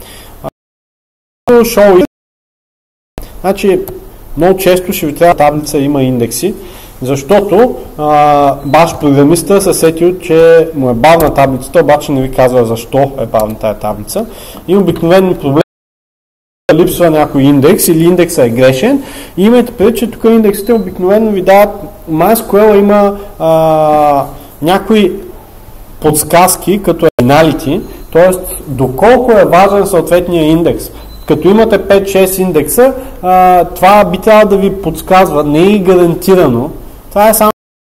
Show. Значи, много често ще ви трябва таблица, има индекси, защото баш програмиста се сетил, че му е бавна таблицата, обаче не ви казва защо е бавна тая таблица. И обикновено проблем е липсва някой индекс или индексът е грешен. И имайте предвид, че тук индексите обикновено ви дават, MySQL има някои подсказки, като analytics, т.е. доколко е важен съответния индекс. Като имате 5-6 индекса, това би трябвало да ви подсказва, не е гарантирано. Това е само,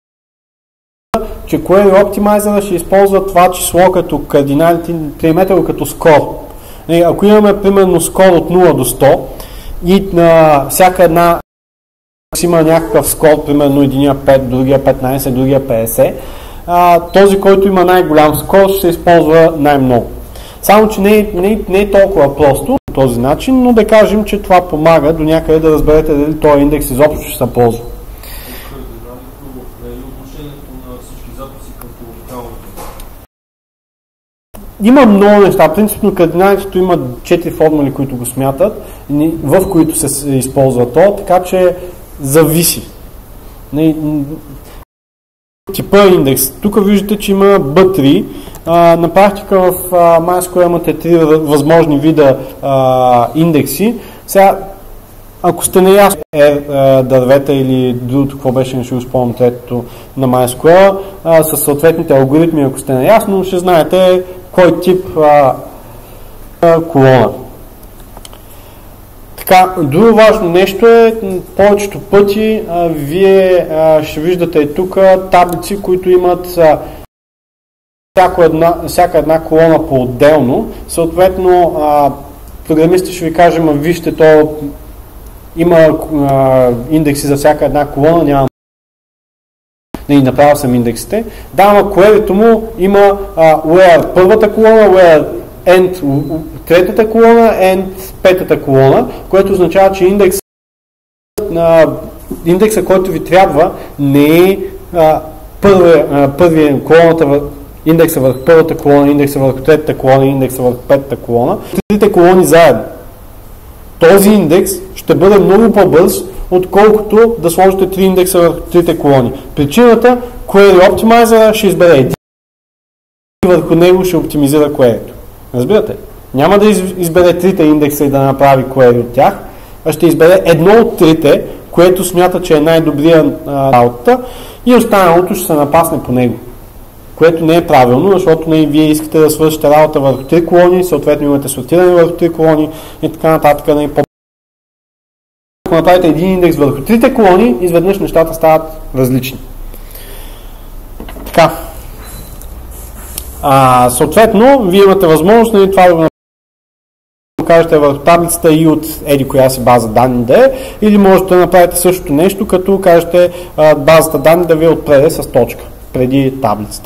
че Query Optimizer ще използва това число като кардиналите, приемете го като скор. Ако имаме примерно скор от 0 до 100 и на всяка една има някакъв скор, примерно единия 5, другия 15, другия 50, този, който има най-голям скор, ще се използва най-много. Само, че не е толкова просто по този начин, но да кажем, че това помага до някъде да разберете дали този индекс изобщо ще се ползва. Има много неща. Принципно кардиналитето има 4 формули, които го смятат, в които се използва то, така че зависи. Типа индекс. Тук виждате, че има B3. На практика в MySQL имате 3 възможни вида индекси. Сега, ако сте наясно дървета или другото, какво беше, не ще го спомням третото на MySQL, с съответните алгоритми, ако сте наясно, ще знаете кой тип колона. Така, друго важно нещо е, повечето пъти вие ще виждате тук таблици, които имат всяка една колона по-отделно. Съответно, програмистът ще ви каже, вижте, то има индекси за всяка една колона, няма и направил съм индексите. Да, ама query-то му има where първата колона, where end третата колона, end петата колона, което означава, че индекса, който ви трябва, не е първия колоната, индекса върху първата колона, индекса върху третата колона, индекса върху петата колона. Трите колони заедно. Този индекс ще бъде много по-бърз, отколкото да сложите 3 индекса върху трите колони. Причината, Query Optimizer ще избере един и върху него ще оптимизира query-то. Разбирате? Няма да избере трите индекса и да направи query от тях, а ще избере едно от трите, което смята, че е най-добрия работа, и останалото ще се напасне по него. Което не е правилно, защото вие искате да свършите работа върху 3 колони, съответно имате сортиране върху 3 колони и така нататък. Ако направите един индекс върху трите колони, изведнъж нещата стават различни. Така. Съответно, вие имате възможност това да го кажете върху таблицата и от еди коя си база данни да е, или можете да направите същото нещо, като кажете базата данни да ви отпреде с точка преди таблицата.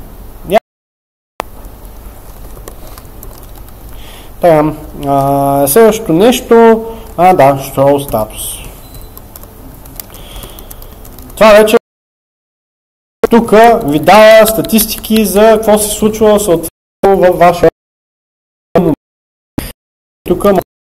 Следващото нещо, show status. Това вече тук ви дава статистики за какво се случва съответно във вашия момент. Тук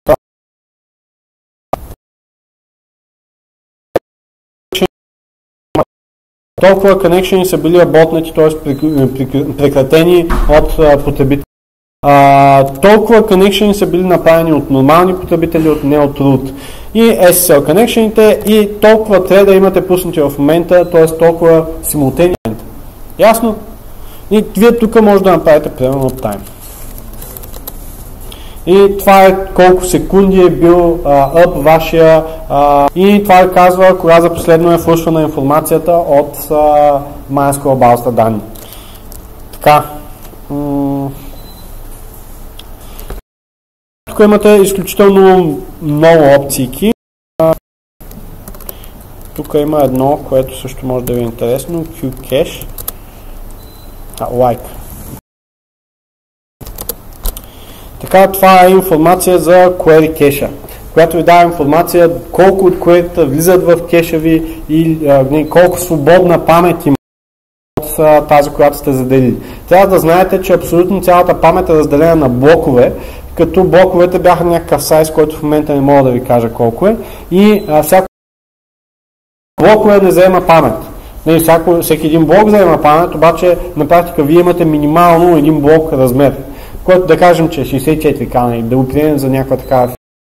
толкова connection са били аботнати, т.е. прекратени от потребители. Толкова connection са били направени от нормални потребители, не от root. И SSL connection и толкова треда имате пуснати в момента, т.е. толкова симултейни в момента. Ясно? И вие тук може да направите примерно time. И това е колко секунди е бил up вашия и това е казва кога за последно е флъшвана информацията от MySQL базата данни. Така. Тук имате изключително много опции. Тук има едно, което също може да ви е интересно. QCache. Like. Така, това е информация за query кеша, която ви дава информация колко от query-та влизат в кеша ви и колко свободна памет има от тази, която сте заделили. Трябва да знаете, че абсолютно цялата памет е разделена на блокове, като блоковете бяха някакъв сайз, който в момента не мога да ви кажа колко е, и всяко блокове не заема памет. Всеки един блок заема памет, обаче на практика вие имате минимално един блок размер, който да кажем, че е 64К, да го приемем за някаква такава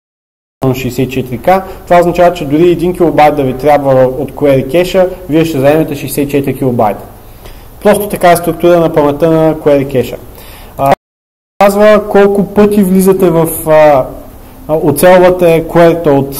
64К, това означава, че дори 1 килобайт да ви трябва от query кеша, вие ще заемете 64 килобайта. Просто така е структура на паметта на query кеша. Казва колко пъти влизате в оцелвате query-та от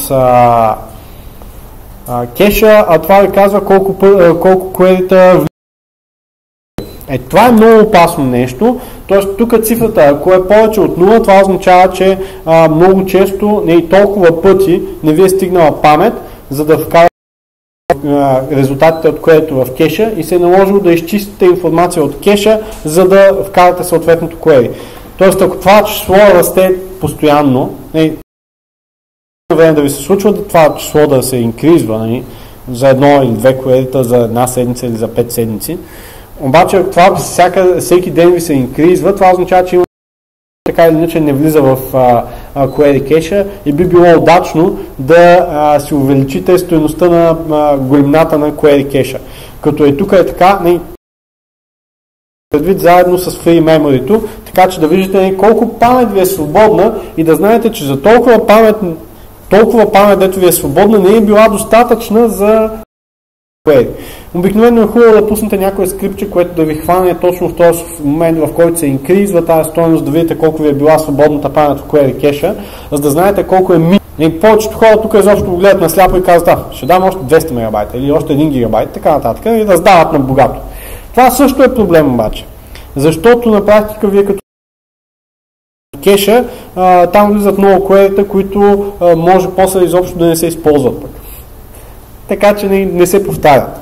кеша, а това ви казва колко query-та влизате. Това е много опасно нещо, т.е. тук цифрата, ако е повече от 0, това означава, че много често, не и толкова пъти не ви е стигнала памет, за да вкарате резултатите от query-то в кеша и се е наложило да изчистите информация от кеша, за да вкарате съответното query. Тоест, ако това число расте постоянно, време да ви се случва това число да се инкризва за едно или две query-та за една седмица или за 5 седмици, обаче това всеки ден ви се инкризва, това означава, че има така или иначе не влиза в query кеша и би било удачно да си увеличите стойността на големината на query кеша. Като и тук е така, предвид заедно с free memory-то, така че да виждате колко памет ви е свободна и да знаете, че за толкова памет, дето ви е свободна, не е била достатъчна за query. Обикновено е хубаво да пуснете някое скрипче, което да ви хване точно в този момент, в който се инкризва тази стойност, да видите колко ви е била свободната памет в query кеша, за да знаете колко е повечето хора тук изобщо го гледат насляпо и казват, ще дам още 200 мегабайта или още 1 гигабайт, така нататък, и раздават на богато. Това също е проблем обаче, защото на практика вие като кеша, там влизат много query-та, които може после изобщо да не се използват пък. Така че не се повтарят.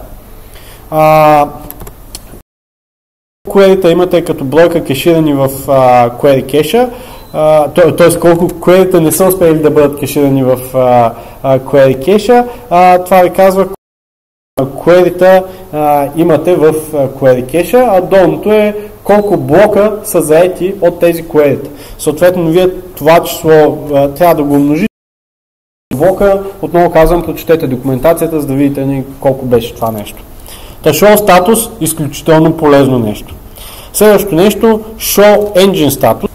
Query-та имате като бройка кеширани в query кеша, т.е. колко query-та не са успели да бъдат кеширани в query кеша, това ви казва query-та имате в query кеша, а долното е колко блока са заети от тези query-та. Съответно, вие това число трябва да го умножите блока, отново казвам, прочетете документацията, за да видите колко беше това нещо. Show статус, изключително полезно нещо. Следващото нещо, Show Engine статус.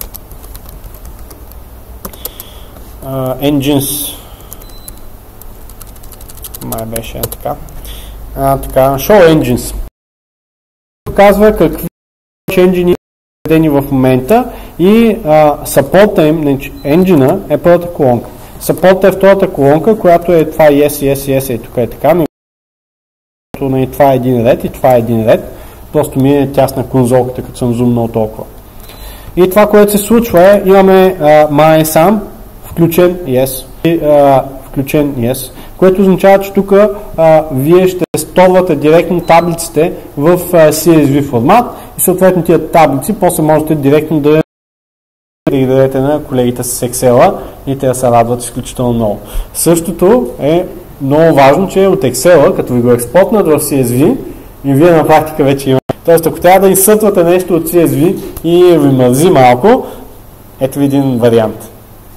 Engines. Май беше така. Show Engines. Казва какви engine са введени в момента и support им, engine е първата колонка. Support е втората колонка, която е това yes и тук е така. Това е един ред и това е един ред. Просто ми е тясна конзолката, като съм зумнал толкова. И това, което се случва е, имаме MySam, включен yes, и включен yes, което означава, че тук вие ще сторвате директно таблиците в CSV формат и съответно тия таблици после можете директно да ги дадете на колегите с Excel и те да се радват изключително много. Същото е много важно, че от Excel, като ви го експортнат в CSV, И вие на практика вече имате. Тоест, ако трябва да изсътвате нещо от CSV и ви мързи малко, ето ви един вариант.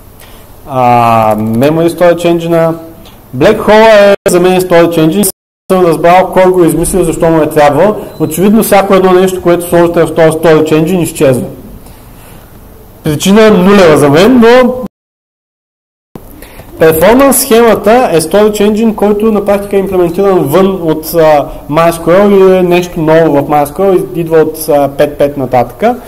Memory Storage Engine. Black Hole е за мен Storage Engine. Съм разбрал кой го е измислил, защо му е трябвало. Очевидно всяко едно нещо, което сложите в този Storage Engine, изчезва. Причина нулева за мен, но Performance схемата е Storage Engine, който на практика е имплементиран вън от MySQL или е нещо ново в MySQL, идва от 5.5 нататък.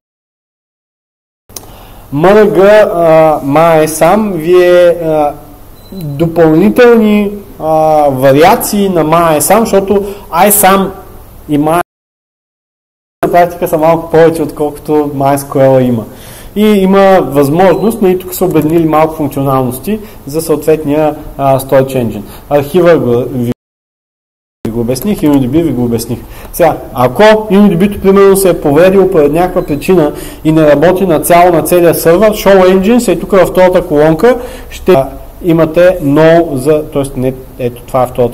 MRG MySAM ви е допълнителни вариации на MySAM, защото ISAM и MySAM на практика са малко повече, отколкото MySQL има. И има възможност, но и тук са обеднили малко функционалности за съответния Storage Engine. Архива ви го обясних, InnoDB ви го обясних. Сега, ако InnoDB-то примерно се е повредил по някаква причина и не работи на целия сървър, Show Engines е тук във втората колонка, ще имате no за, т.е. не, ето това е втората.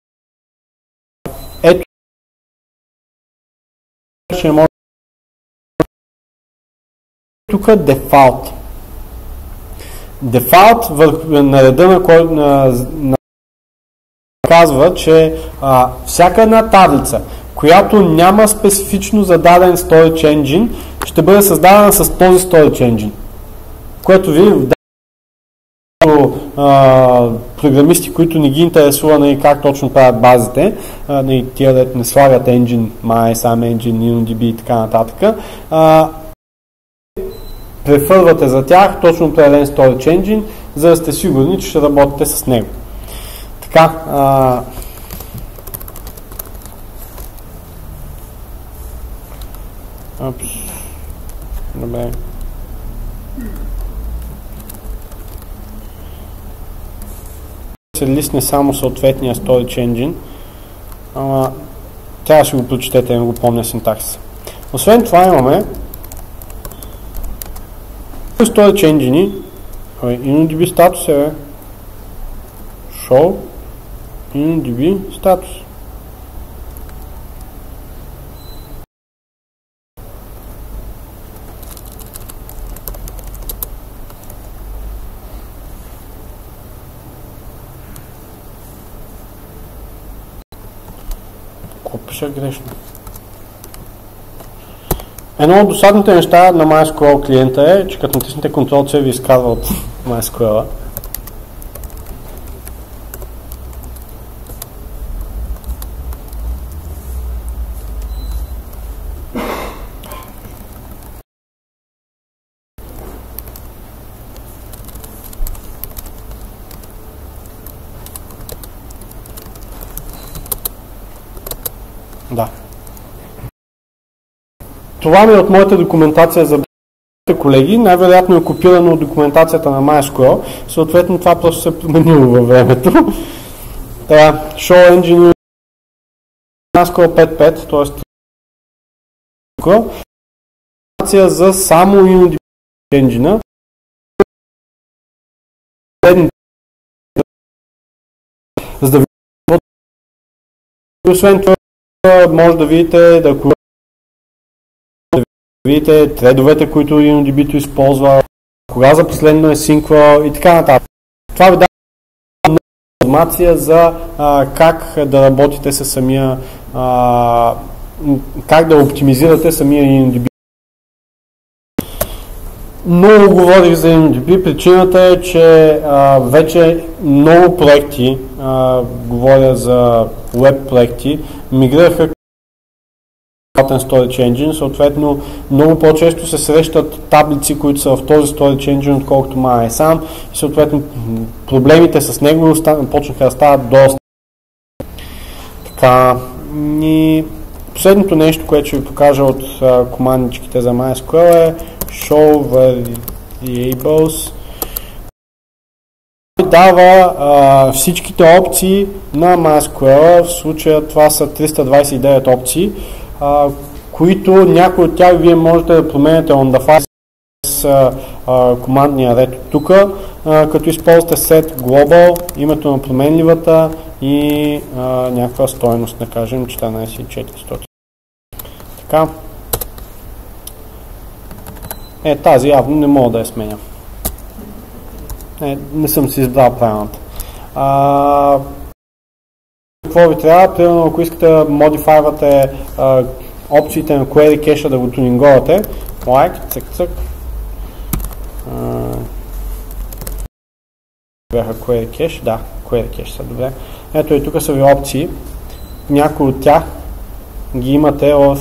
Ето ще може тук дефалт. Дефалт на реда, на който казва, че всяка една таблица, която няма специфично зададен Storage Engine, ще бъде създадена с този Storage Engine, което ви програмисти, които не ги интересува как точно правят базите, тия да не слагат engine, MySAM engine, InnoDB и така нататък, префървате за тях точно определен Storage Engine, за да сте сигурни, че ще работите с него. Така, добре. Се листне само съответния Storage Engine, трябва да си го прочетете, не го помня синтаксиса. Освен това имаме Storage Engine, InnoDB статус е Show InnoDB статус. Какво пиша грешно? Едно от досадните неща на MySQL клиента е, че като натиснете Ctrl-C ви изказва от MySQL-а. Да. Това ми е от моята документация за колеги. Най-вероятно е копирано от документацията на MySQL. Съответно това просто се е променило във времето. Show Engine MySQL 5.5, т.е. документация за само InnoDB Engine. За да освен това може да видите тредовете, които InnoDB-то използва, кога за последно е синквал и така нататък. Това ви дава информация за как да работите с самия, как да оптимизирате самия InnoDB. Много говорих за InnoDB. Причината е, че вече много проекти, говоря за веб проекти, мигрираха към Storage Engine, съответно много по-често се срещат таблици, които са в този Storage Engine, отколкото MySAM, и съответно проблемите с него почнаха да стават доста. Така, и последното нещо, което ще ви покажа от командичките за MySQL е Show Variables. Дава всичките опции на MySQL, в случая това са 329 опции, които някои от тях вие можете да променяте on the fly с командния ред тук, като използвате set global, името на променливата, и някаква стойност, да кажем 14400. Така. Тази явно не мога да я сменя. Не съм си избрал правилната. Какво ви трябва? Примерно, ако искате да модифайвате опциите на query кеша да го тунинговате, цък. Бяха query cache, да, query cache са добре. Ето и тук са ви опции. Някои от тях ги имате в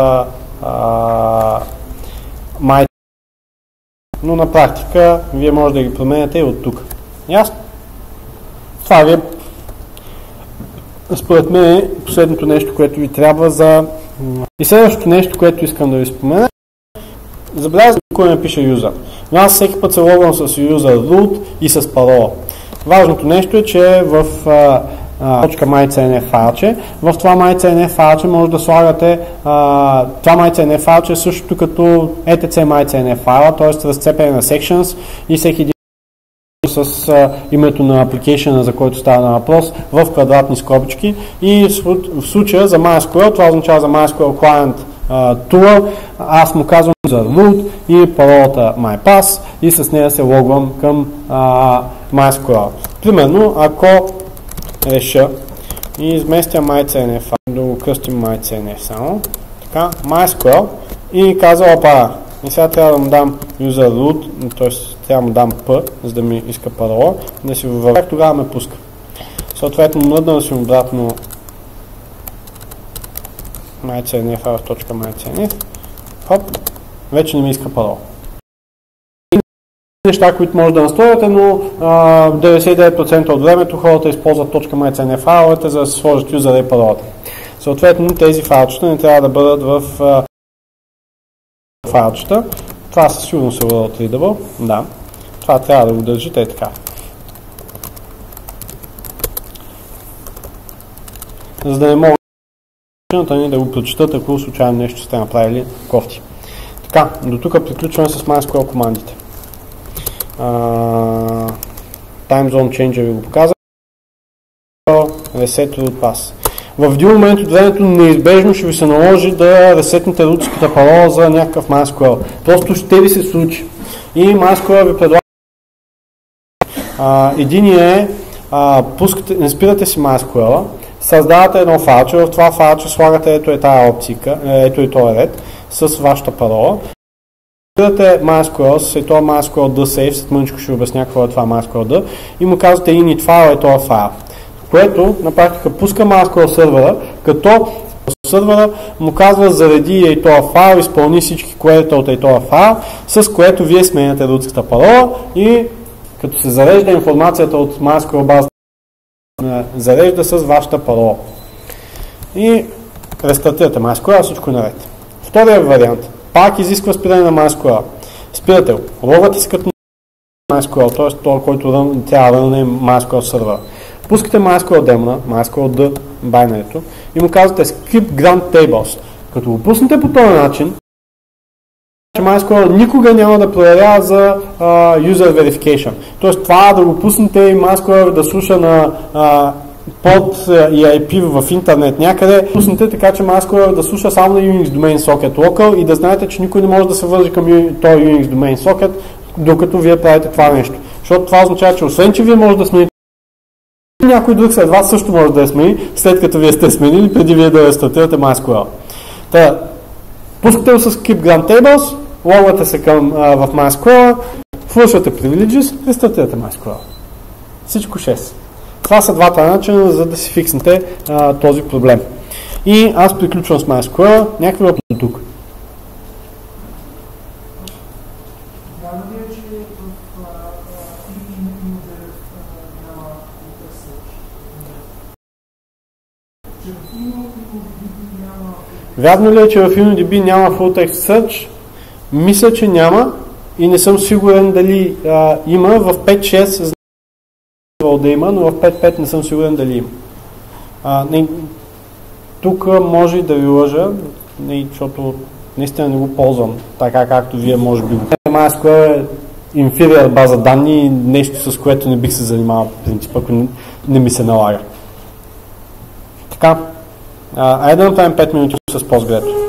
MyCNF, но на практика вие може да ги променяте и от тук. Ясно? Това ви е според мен последното нещо, което ви трябва за... И следващото нещо, което искам да ви спомена, забелязвайте кой не пише юзър. Но аз всеки път се логвам с юзър root и с парола. Важното нещо е, че в .mycnf файлче, в това mycnf файлче може да слагате това mycnf файлче също като etc mycnf файла, т.е. разцепяне на sections и всеки един с името на application, за който става на въпрос, в квадратни скобички. И в случая за MySQL, това означава за MySQL Client Tool, аз му казвам за root и паролата mypass и с нея се логвам към MySQL. Примерно, ако реша и изместя mycnf, да го кръстим mycnf само, така, MySQL и казва опа, и сега трябва да му дам user root, т.е. трябва да му дам P, за да ми иска парола, да си въвървя, как тогава ме пуска. Съответно, мръдна да си обратно mycnf, хоп, вече не ми иска парола. Неща, които може да настроите, но 99% от времето хората използват .mycnf файловете, за да се сложат юзера и паролата. Съответно, тези файлчета не трябва да бъдат в файлчета. Това със сигурност е world readable. Да. Това трябва да го държите така. За да не могат да го прочитат, ако случайно нещо сте направили кофти. Така, до тук приключваме с MySQL командите. Time Zone Changer ви го показва. Reset root pass. В един момент от времето неизбежно ще ви се наложи да ресетнете рутската парола за някакъв MySQL. Просто ще ви се случи. И MySQL ви предлага единият е, спирате си MySQL, създавате едно файлче, в това файлче слагате ето е тая опцика, ето и този ред с вашата парола. Спирате MySQL с това MySQL D save, след мъничко ще обясня какво е това MySQL D и му казвате init файл е този файл, което на практика пуска MySQL сервера, като сервера му казва зареди и този файл, изпълни всички query от този файл, с което вие сменяте рутската парола и като се зарежда информацията от MySQL базата, зарежда с вашата парола. И рестартирате MySQL, всичко е наред. Втория вариант, пак изисква спиране на MySQL. Спирате, логвате си като MySQL, т.е. това, който трябва да ръне MySQL сервера. Пускате MySQL демона, MySQL D байнерито и му казвате script grant tables. Като го пуснете по този начин, MySQL никога няма да проверява за user verification. Тоест това да го пуснете и MySQL да слуша на под и IP в интернет някъде, пуснете така, че MySQL да слуша само на Unix Domain Socket Local и да знаете, че никой не може да се вържи към този Unix Domain Socket, докато вие правите това нещо. Защото това означава, че освен, че вие може да смените, някой друг след вас също може да я смени, след като вие сте сменили, преди вие да рестартирате MySQL. Пускате го с Keep Grant Tables, логвате се в MySQL, флъшвате Privileges, рестартирате MySQL. Всичко 6. Това са двата начина, за да си фикснете този проблем. И аз приключвам с MySQL, някакви въпроси до тук. Вярно ли е, че в InnoDB няма Full Text Search? Мисля, че няма и не съм сигурен дали има. В 5.6 знам да има, но в 5.5 не съм сигурен дали има. Тук може да ви лъжа, защото наистина не го ползвам така, както вие може би го. MySQL е inferior база данни и нещо, с което не бих се занимавал по принцип, ако не ми се налага. Така, айде да направим 5 минути с Postgre.